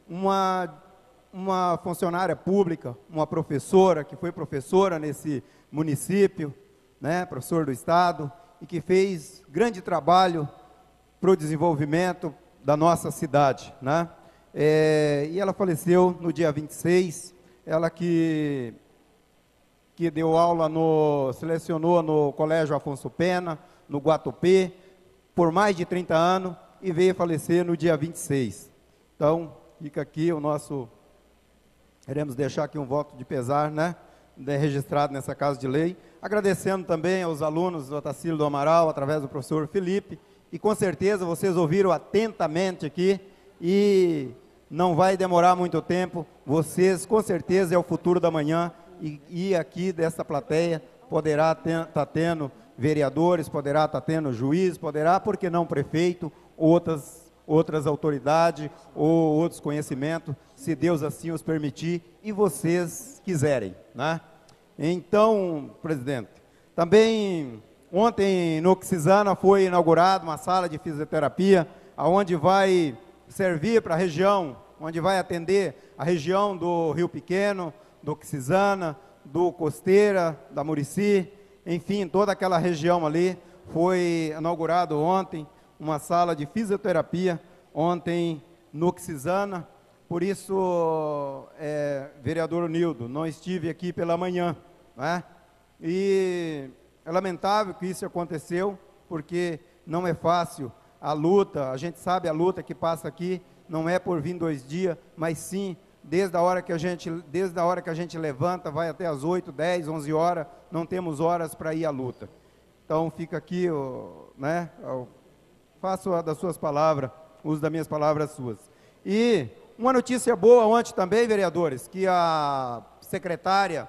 uma funcionária pública, uma professora, que foi professora nesse município, né, professor do Estado, e que fez grande trabalho para o desenvolvimento da nossa cidade, né? E ela faleceu no dia 26, ela que que deu aula selecionou no Colégio Afonso Pena, no Guatupê, por mais de 30 anos, e veio falecer no dia 26. Então, fica aqui o nosso... Queremos deixar aqui um voto de pesar, né? Registrado nessa Casa de Lei. Agradecendo também aos alunos do Otacílio do Amaral, através do professor Felipe, e com certeza vocês ouviram atentamente aqui, e não vai demorar muito tempo, vocês com certeza é o futuro da manhã, e aqui dessa plateia poderá estar tendo vereadores, poderá estar tendo juiz, poderá, por que não prefeito, outras autoridades ou outros conhecimentos, se Deus assim os permitir e vocês quiserem, né? Então, presidente, também ontem no Oxisana foi inaugurada uma sala de fisioterapia, onde vai servir para a região, onde vai atender a região do Rio Pequeno, do Oxisana, do Costeira, da Murici, enfim, toda aquela região ali. Foi inaugurado ontem uma sala de fisioterapia, ontem no Oxisana. Por isso, vereador Nildo, não estive aqui pela manhã, né? E é lamentável que isso aconteceu, porque não é fácil a luta, a gente sabe a luta que passa aqui, não é por vir 2 dias, mas sim, desde a hora que a gente levanta, vai até as 8, 10, 11 horas, não temos horas para ir à luta. Então, fica aqui, né, faço das suas palavras, uso das minhas palavras suas. E uma notícia boa ontem também, vereadores, que a secretária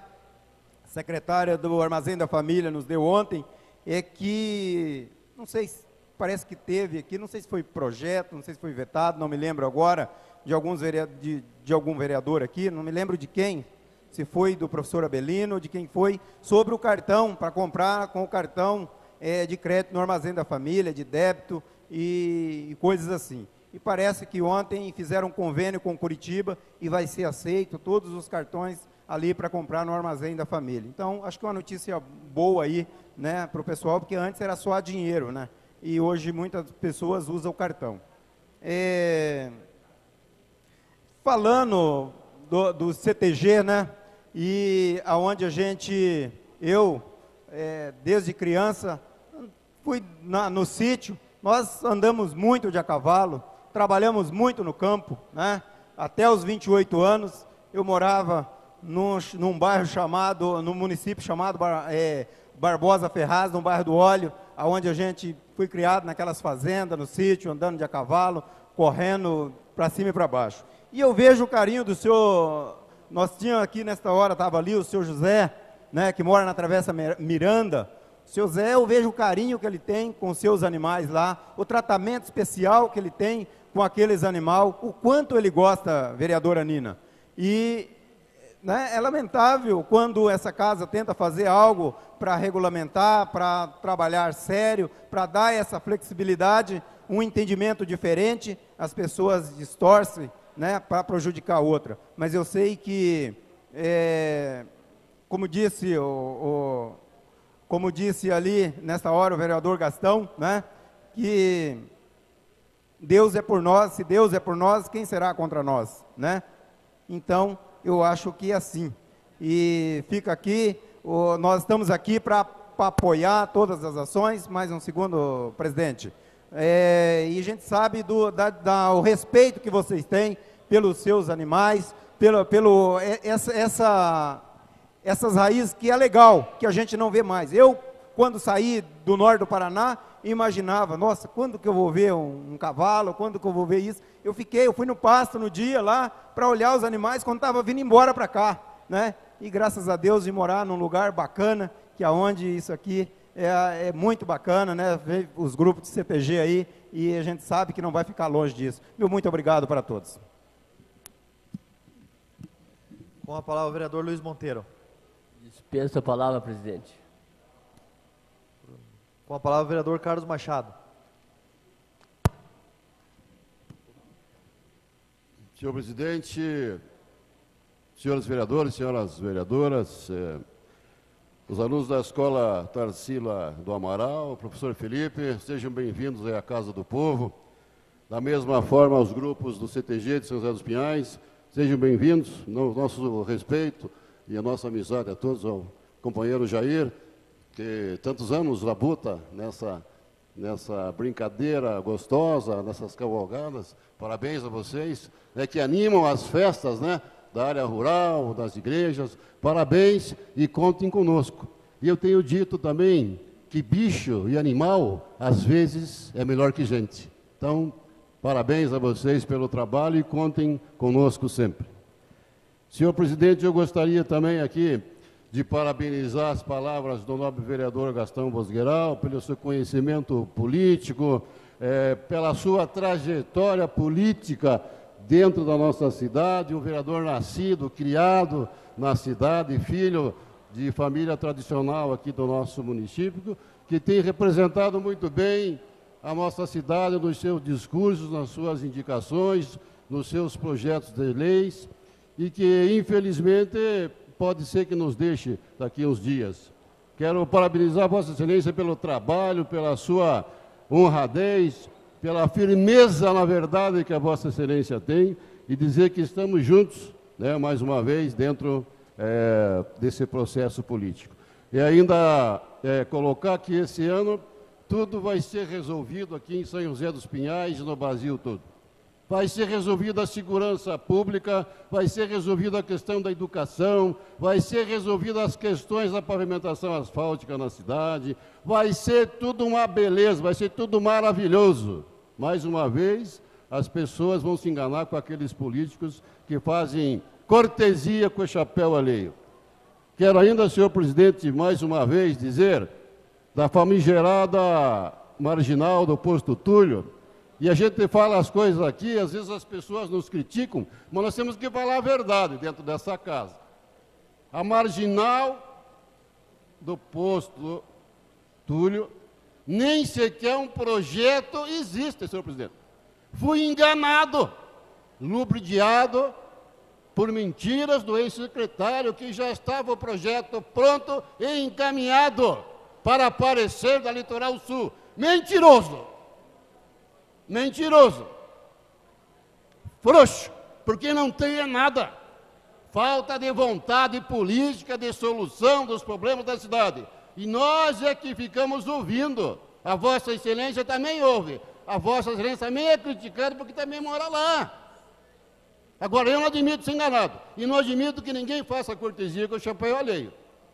do Armazém da Família nos deu ontem, é que, não sei, parece que teve aqui, não sei se foi projeto, não sei se foi vetado, não me lembro agora, de algum vereador aqui, não me lembro de quem, se foi do professor Abelino, de quem foi, sobre o cartão, para comprar com o cartão de crédito no Armazém da Família, de débito e coisas assim. E parece que ontem fizeram um convênio com Curitiba e vai ser aceito todos os cartões ali para comprar no Armazém da Família. Então, acho que é uma notícia boa aí, né, para o pessoal, porque antes era só dinheiro, né, e hoje muitas pessoas usam o cartão. Falando do CTG, né, e aonde eu, desde criança, fui no sítio, nós andamos muito de a cavalo, trabalhamos muito no campo, né, até os 28 anos, eu morava num bairro num município chamado Barbosa Ferraz, no bairro do Óleo, onde a gente foi criado naquelas fazendas, no sítio, andando de a cavalo, correndo para cima e para baixo. E eu vejo o carinho do senhor, nós tínhamos aqui nesta hora, estava ali o senhor José, né, que mora na Travessa Miranda. O senhor Zé, eu vejo o carinho que ele tem com os seus animais lá, o tratamento especial que ele tem com aqueles animais, o quanto ele gosta, vereadora Nina. E né, é lamentável quando essa casa tenta fazer algo para regulamentar, para trabalhar sério, para dar essa flexibilidade, um entendimento diferente, as pessoas distorcem, né, para prejudicar a outra. Mas eu sei que, como disse ali nessa hora o vereador Gastão, né, que Deus é por nós, se Deus é por nós, quem será contra nós, né? Então, eu acho que é assim. E fica aqui, nós estamos aqui para apoiar todas as ações. Mais um segundo, presidente. E a gente sabe o respeito que vocês têm pelos seus animais, essas raízes que é legal, que a gente não vê mais. Eu, quando saí do norte do Paraná, imaginava, nossa, quando que eu vou ver um cavalo, quando que eu vou ver isso? Eu fui no pasto no dia lá, para olhar os animais, quando estava vindo embora para cá, né? E graças a Deus, de morar num lugar bacana, que aonde isso aqui é muito bacana, né? Ver os grupos de CTG aí, e a gente sabe que não vai ficar longe disso. Muito obrigado para todos. Com a palavra o vereador Luiz Monteiro. Dispenso a palavra, presidente. Com a palavra o vereador Carlos Machado. Senhor presidente, senhores vereadores, senhoras vereadoras, os alunos da Escola Tarsila do Amaral, professor Felipe, sejam bem-vindos à Casa do Povo. Da mesma forma, aos grupos do CTG de São José dos Pinhais, sejam bem-vindos, no nosso respeito e a nossa amizade a todos, ao companheiro Jair, que tantos anos labuta nessa brincadeira gostosa, nessas cavalgadas. Parabéns a vocês, né, que animam as festas, né, da área rural, das igrejas. Parabéns e contem conosco. E eu tenho dito também que bicho e animal, às vezes, é melhor que gente. Então, parabéns a vocês pelo trabalho e contem conosco sempre. Senhor presidente, eu gostaria também aqui de parabenizar as palavras do nobre vereador Gastão Bosgueral, pelo seu conhecimento político, pela sua trajetória política dentro da nossa cidade, um vereador nascido, criado na cidade, filho de família tradicional aqui do nosso município, que tem representado muito bem a nossa cidade nos seus discursos, nas suas indicações, nos seus projetos de leis, e que, infelizmente, pode ser que nos deixe daqui uns dias. Quero parabenizar Vossa Excelência pelo trabalho, pela sua honradez, pela firmeza, na verdade, que a Vossa Excelência tem, e dizer que estamos juntos, né, mais uma vez, dentro desse processo político. E ainda colocar que esse ano tudo vai ser resolvido aqui em São José dos Pinhais e no Brasil todo. Vai ser resolvida a segurança pública, vai ser resolvida a questão da educação, vai ser resolvida as questões da pavimentação asfáltica na cidade, vai ser tudo uma beleza, vai ser tudo maravilhoso. Mais uma vez, as pessoas vão se enganar com aqueles políticos que fazem cortesia com o chapéu alheio. Quero ainda, senhor presidente, mais uma vez dizer da famigerada marginal do posto Túlio, e a gente fala as coisas aqui, às vezes as pessoas nos criticam, mas nós temos que falar a verdade dentro dessa casa. A marginal do posto Túlio, nem sequer um projeto existe, senhor presidente. Fui enganado, lubridiado por mentiras do ex-secretário, que já estava o projeto pronto e encaminhado para aparecer da Litoral Sul. Mentiroso! Mentiroso! Frouxo, porque não tem nada. Falta de vontade política de solução dos problemas da cidade. E nós é que ficamos ouvindo. A Vossa Excelência também ouve. A Vossa Excelência também é criticada porque também mora lá. Agora, eu não admito ser enganado. E não admito que ninguém faça cortesia com o chapéu alheio.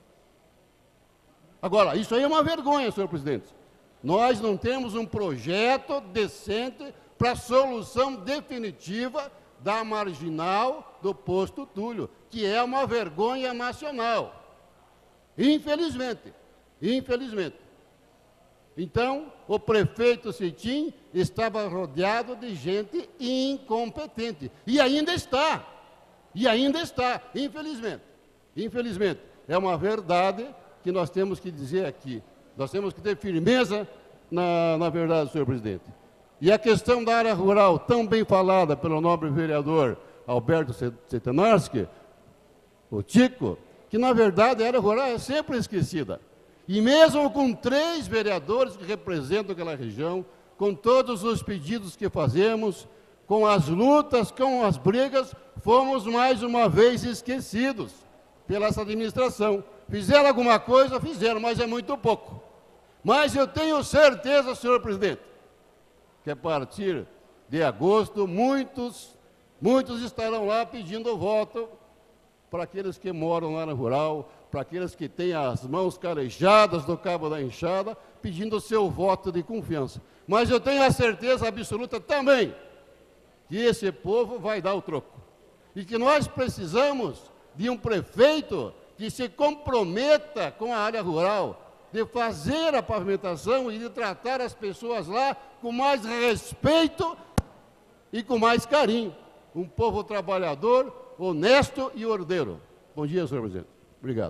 Agora, isso aí é uma vergonha, senhor presidente. Nós não temos um projeto decente para a solução definitiva da marginal do posto Túlio, que é uma vergonha nacional. Infelizmente. Infelizmente. Então, o prefeito Cetim estava rodeado de gente incompetente. E ainda está. E ainda está, infelizmente. Infelizmente. É uma verdade que nós temos que dizer aqui. Nós temos que ter firmeza na verdade, senhor presidente. E a questão da área rural, tão bem falada pelo nobre vereador Alberto Setenarski, o Tico, que na verdade a área rural é sempre esquecida. E mesmo com 3 vereadores que representam aquela região, com todos os pedidos que fazemos, com as lutas, com as brigas, fomos mais uma vez esquecidos pela essa administração. Fizeram alguma coisa? Fizeram, mas é muito pouco. Mas eu tenho certeza, senhor presidente, que a partir de agosto, muitos estarão lá pedindo voto para aqueles que moram na área rural, para aqueles que têm as mãos calejadas do cabo da enxada, pedindo o seu voto de confiança. Mas eu tenho a certeza absoluta também que esse povo vai dar o troco. E que nós precisamos de um prefeito que se comprometa com a área rural, de fazer a pavimentação e de tratar as pessoas lá com mais respeito e com mais carinho. Um povo trabalhador, honesto e ordeiro. Bom dia, senhor presidente. Obrigado.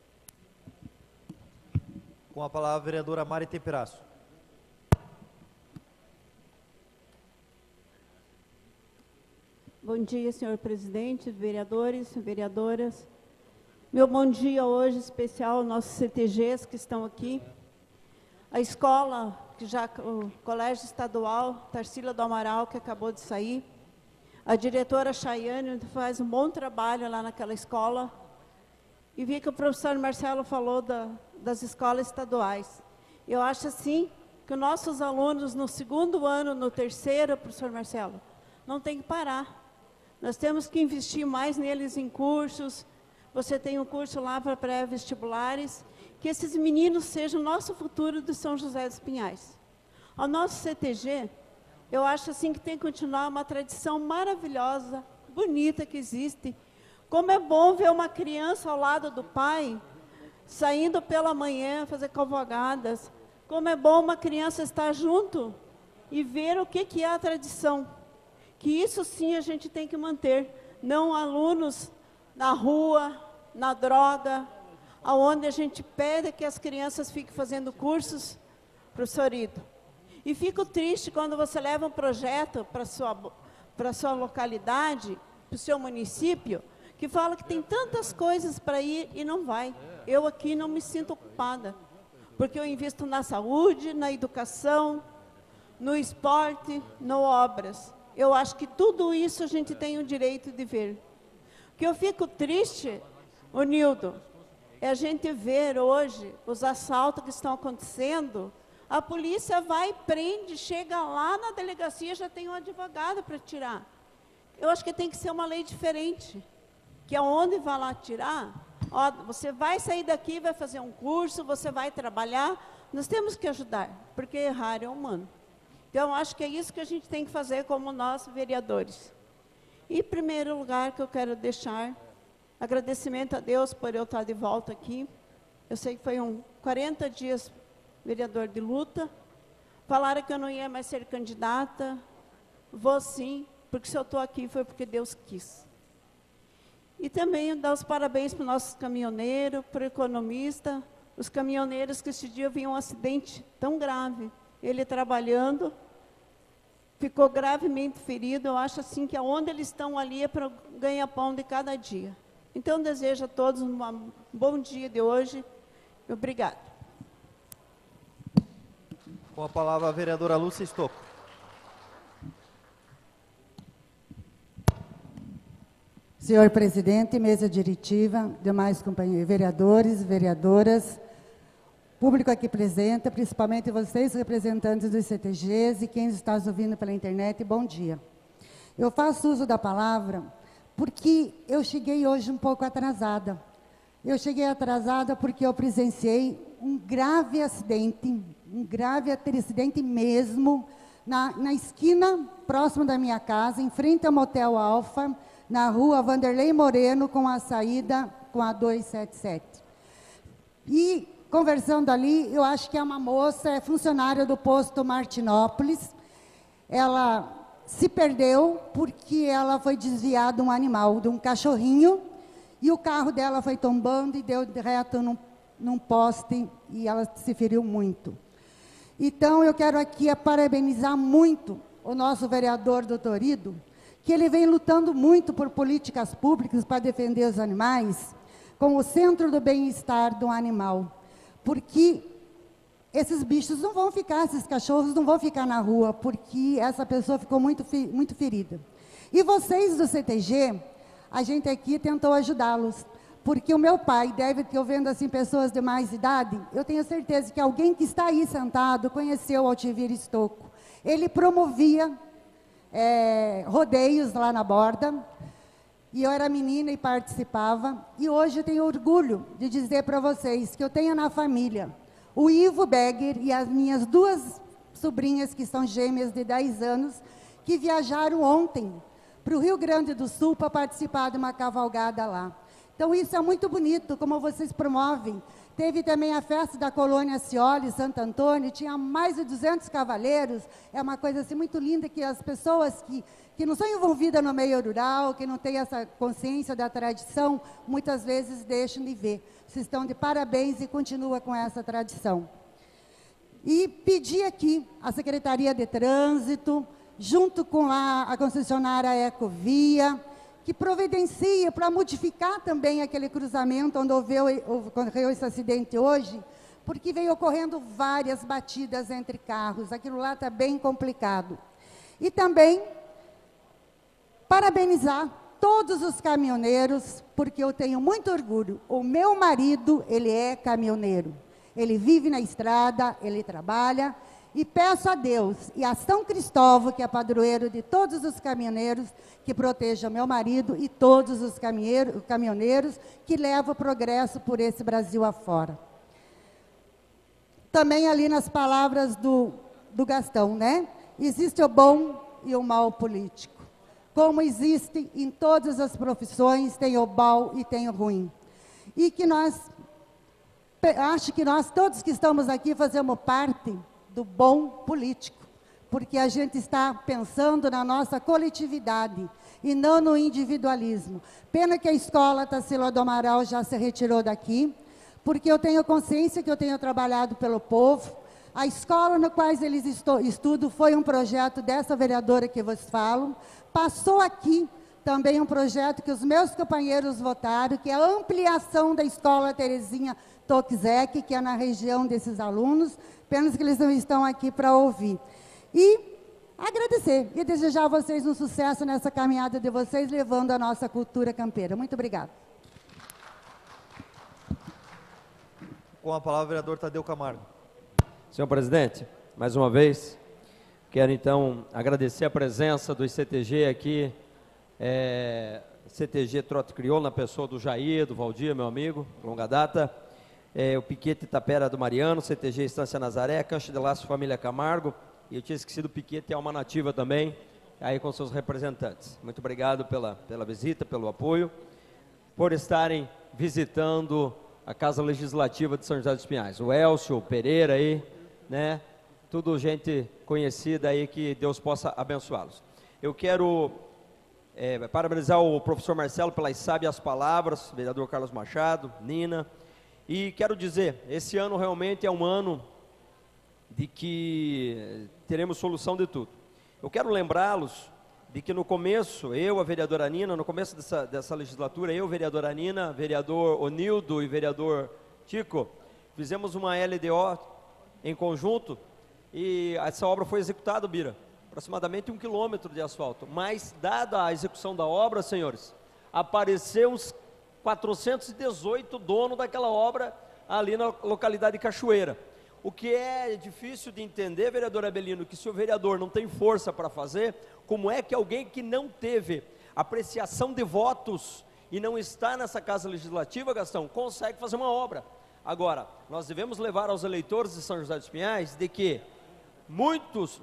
Com a palavra a vereadora Mari Temperasso. Bom dia, senhor presidente, vereadores, vereadoras. Meu bom dia hoje especial aos nossos CTGs que estão aqui. A escola, o Colégio Estadual Tarsila do Amaral, que acabou de sair. A diretora Chayane faz um bom trabalho lá naquela escola. e vi que o professor Marcelo falou das escolas estaduais. Eu acho assim que os nossos alunos no segundo ano, no terceiro, professor Marcelo, não tem que parar. Nós temos que investir mais neles em cursos. Você tem um curso lá para pré-vestibulares, que esses meninos sejam o nosso futuro de São José dos Pinhais. O nosso CTG, eu acho assim que tem que continuar uma tradição maravilhosa, bonita que existe. Como é bom ver uma criança ao lado do pai, saindo pela manhã, fazer cavalgadas. Como é bom uma criança estar junto e ver o que é a tradição. Que isso sim a gente tem que manter. Não alunos na rua, na droga, aonde a gente pede que as crianças fiquem fazendo cursos, professor Ido. E fico triste quando você leva um projeto para a sua localidade, para o seu município, que fala que tem tantas coisas para ir e não vai. Eu aqui não me sinto ocupada, porque eu invisto na saúde, na educação, no esporte, no obras. Eu acho que tudo isso a gente tem o direito de ver. O que eu fico triste, ô Nildo, é a gente ver hoje os assaltos que estão acontecendo. A polícia vai, prende, chega lá na delegacia, já tem um advogado para tirar. Eu acho que tem que ser uma lei diferente, que aonde vai lá tirar, ó, você vai sair daqui, vai fazer um curso, você vai trabalhar, nós temos que ajudar, porque errar é humano. Então, acho que é isso que a gente tem que fazer como nós, vereadores. E, em primeiro lugar, que eu quero deixar, agradecimento a Deus por eu estar de volta aqui. Eu sei que foi 40 dias vereador de luta, falaram que eu não ia mais ser candidata, vou sim, porque se eu estou aqui foi porque Deus quis. E também dar os parabéns para os nossos caminhoneiros, para o economista, os caminhoneiros que esse dia viam um acidente tão grave, ele trabalhando, ficou gravemente ferido. Eu acho assim que aonde eles estão ali é para ganhar pão de cada dia. Então, desejo a todos um bom dia de hoje. Obrigada. Com a palavra a vereadora Lúcia Stocco. Senhor presidente, mesa diretiva, demais companheiros, vereadores, vereadoras, público aqui presente, principalmente vocês, representantes dos CTGs e quem está nos ouvindo pela internet, bom dia. Eu faço uso da palavra porque eu cheguei hoje um pouco atrasada. Eu cheguei atrasada porque eu presenciei um grave acidente mesmo, na esquina próxima da minha casa, em frente ao Motel Alfa, na rua Vanderlei Moreno, com a saída com a 277. E, conversando ali, eu acho que é uma moça, é funcionária do posto Martinópolis. Ela se perdeu porque ela foi desviada de um animal, de um cachorrinho, e o carro dela foi tombando e deu reto num poste, e ela se feriu muito. Então, eu quero aqui parabenizar muito o nosso vereador, doutor Ido, que ele vem lutando muito por políticas públicas para defender os animais, como o centro do bem-estar do animal. Porque esses bichos não vão ficar, esses cachorros não vão ficar na rua, porque essa pessoa ficou muito ferida. E vocês do CTG, a gente aqui tentou ajudá-los, porque o meu pai deve ter, eu vendo assim pessoas de mais idade, eu tenho certeza que alguém que está aí sentado conheceu o Altivir Stocco. Ele promovia rodeios lá na Borda, e eu era menina e participava, e hoje eu tenho orgulho de dizer para vocês que eu tenho na família o Ivo Begger e as minhas duas sobrinhas, que são gêmeas de 10 anos, que viajaram ontem para o Rio Grande do Sul para participar de uma cavalgada lá. Então, isso é muito bonito, como vocês promovem. Teve também a festa da Colônia Cioli, Santo Antônio, tinha mais de 200 cavaleiros. É uma coisa assim muito linda, que as pessoas que não são envolvidas no meio rural, que não têm essa consciência da tradição, muitas vezes deixam de ver. Vocês estão de parabéns e continuam com essa tradição. E pedi aqui à Secretaria de Trânsito, junto com a concessionária Ecovia, que providencia para modificar também aquele cruzamento onde ocorreu esse acidente hoje, porque veio ocorrendo várias batidas entre carros, aquilo lá está bem complicado. E também parabenizar todos os caminhoneiros, porque eu tenho muito orgulho. O meu marido, ele é caminhoneiro. Ele vive na estrada, ele trabalha. E peço a Deus e a São Cristóvão, que é padroeiro de todos os caminhoneiros, que proteja meu marido e todos os caminhoneiros que levam o progresso por esse Brasil afora. Também ali nas palavras do Gastão, né? Existe o bom e o mal político. Como existe em todas as profissões, tem o bom e tem o ruim. E que acho que nós todos que estamos aqui fazemos parte do bom político, porque a gente está pensando na nossa coletividade e não no individualismo. Pena que a escola Tarsila do Amaral já se retirou daqui, porque eu tenho consciência que eu tenho trabalhado pelo povo. A escola no qual eles estudam foi um projeto dessa vereadora que vos falo. Passou aqui também um projeto que os meus companheiros votaram, que é a ampliação da escola Terezinha Toczek, que é na região desses alunos, apenas que eles não estão aqui para ouvir. E agradecer e desejar a vocês um sucesso nessa caminhada de vocês, levando a nossa cultura campeira. Muito obrigada. Com a palavra, o vereador Tadeu Camargo. Senhor presidente, mais uma vez, quero então agradecer a presença do CTG aqui, CTG Trote Crioulo, na pessoa do Jair, do Valdir, meu amigo, longa data, o Piquete Itapera do Mariano, CTG Estância Nazaré, Cancha de Laço Família Camargo, e eu tinha esquecido o Piquete Alma Nativa também, aí com seus representantes. Muito obrigado pela visita, pelo apoio, por estarem visitando a Casa Legislativa de São José dos Pinhais. O Elcio, o Pereira aí, né? Tudo gente conhecida aí, que Deus possa abençoá-los. Eu quero parabenizar o professor Marcelo pelas sábias palavras, vereador Carlos Machado, Nina, e quero dizer, esse ano realmente é um ano de que teremos solução de tudo. Eu quero lembrá-los de que no começo, a vereadora Nina, no começo dessa legislatura, vereadora Nina, vereador Onildo e vereador Tico, fizemos uma LDO em conjunto e essa obra foi executada, Bira, aproximadamente 1 quilômetro de asfalto, mas dada a execução da obra, senhores, apareceu uns 418 donos daquela obra ali na localidade de Cachoeira. O que é difícil de entender, vereador Abelino, que se o vereador não tem força para fazer, como é que alguém que não teve apreciação de votos e não está nessa Casa Legislativa, Gastão, consegue fazer uma obra? Agora, nós devemos levar aos eleitores de São José dos Pinhais de que muitos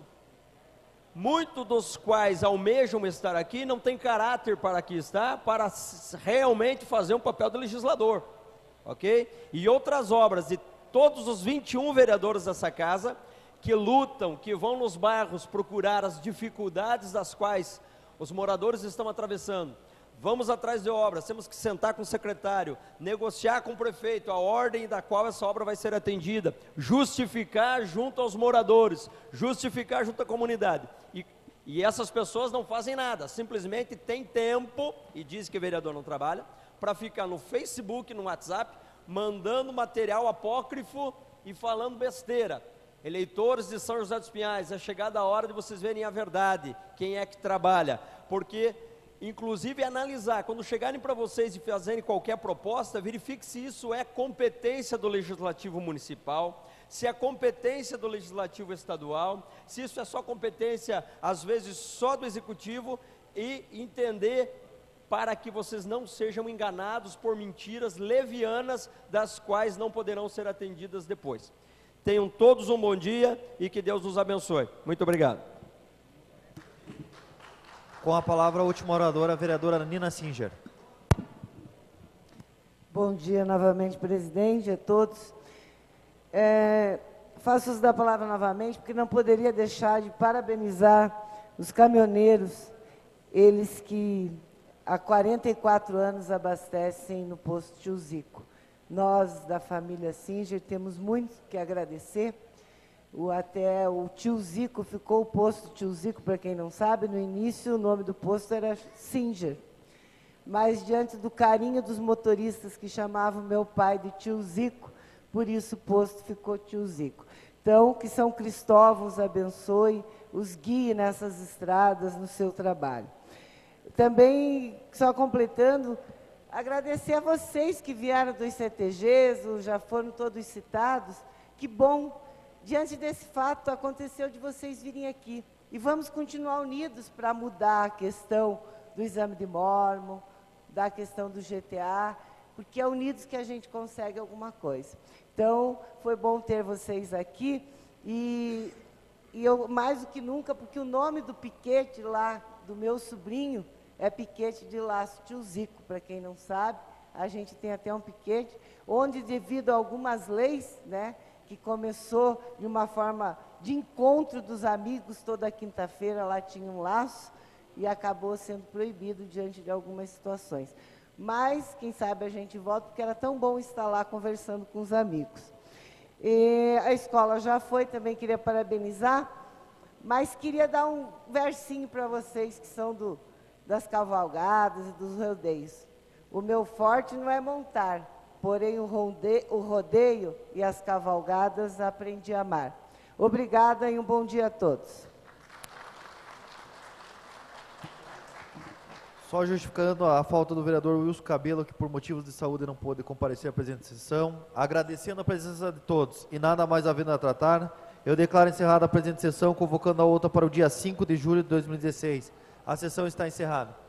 dos quais almejam estar aqui não têm caráter para aqui estar, para realmente fazer um papel de legislador, ok? E outras obras de todos os 21 vereadores dessa casa, que lutam, que vão nos bairros procurar as dificuldades das quais os moradores estão atravessando. Vamos atrás de obras, temos que sentar com o secretário, negociar com o prefeito a ordem da qual essa obra vai ser atendida, justificar junto aos moradores, justificar junto à comunidade. E essas pessoas não fazem nada, simplesmente tem tempo, e diz que o vereador não trabalha, para ficar no Facebook, no WhatsApp, mandando material apócrifo e falando besteira. Eleitores de São José dos Pinhais, é chegada a hora de vocês verem a verdade, quem é que trabalha, porque, inclusive, analisar, quando chegarem para vocês e fazerem qualquer proposta, verifique se isso é competência do Legislativo Municipal, se é competência do Legislativo Estadual, se isso é só competência, às vezes, só do Executivo, e entender para que vocês não sejam enganados por mentiras levianas, das quais não poderão ser atendidas depois. Tenham todos um bom dia e que Deus nos abençoe. Muito obrigado. Com a palavra, a última oradora, a vereadora Nina Singer. Bom dia novamente, presidente, a todos. Faço uso da palavra novamente, porque não poderia deixar de parabenizar os caminhoneiros, eles que há 44 anos abastecem no posto Tio Zico. Nós, da família Singer, temos muito que agradecer. Até o Tio Zico ficou o posto Tio Zico, para quem não sabe, no início o nome do posto era Singer. Mas diante do carinho dos motoristas que chamavam meu pai de Tio Zico, por isso o posto ficou Tio Zico. Então, que São Cristóvão os abençoe, os guie nessas estradas no seu trabalho. Também, só completando, agradecer a vocês que vieram dos CTGs, já foram todos citados. Que bom, diante desse fato, aconteceu de vocês virem aqui. E vamos continuar unidos para mudar a questão do exame de Mormon, da questão do GTA, porque é unidos que a gente consegue alguma coisa. Então, foi bom ter vocês aqui, e eu, mais do que nunca, porque o nome do piquete lá, do meu sobrinho, é piquete de laço tio Zico, para quem não sabe, a gente tem até um piquete, onde devido a algumas leis, né, que começou de uma forma de encontro dos amigos, toda quinta-feira lá tinha um laço, e acabou sendo proibido diante de algumas situações. Mas, quem sabe a gente volta, porque era tão bom estar lá conversando com os amigos. E a escola já foi, também queria parabenizar, mas queria dar um versinho para vocês que são das cavalgadas e dos rodeios. O meu forte não é montar, porém o rodeio e as cavalgadas aprendi a amar. Obrigada e um bom dia a todos. Só justificando a falta do vereador Wilson Cabelo, que por motivos de saúde não pôde comparecer à presente sessão. Agradecendo a presença de todos e nada mais havendo a tratar, eu declaro encerrada a presente sessão, convocando a outra para o dia 5 de julho de 2016. A sessão está encerrada.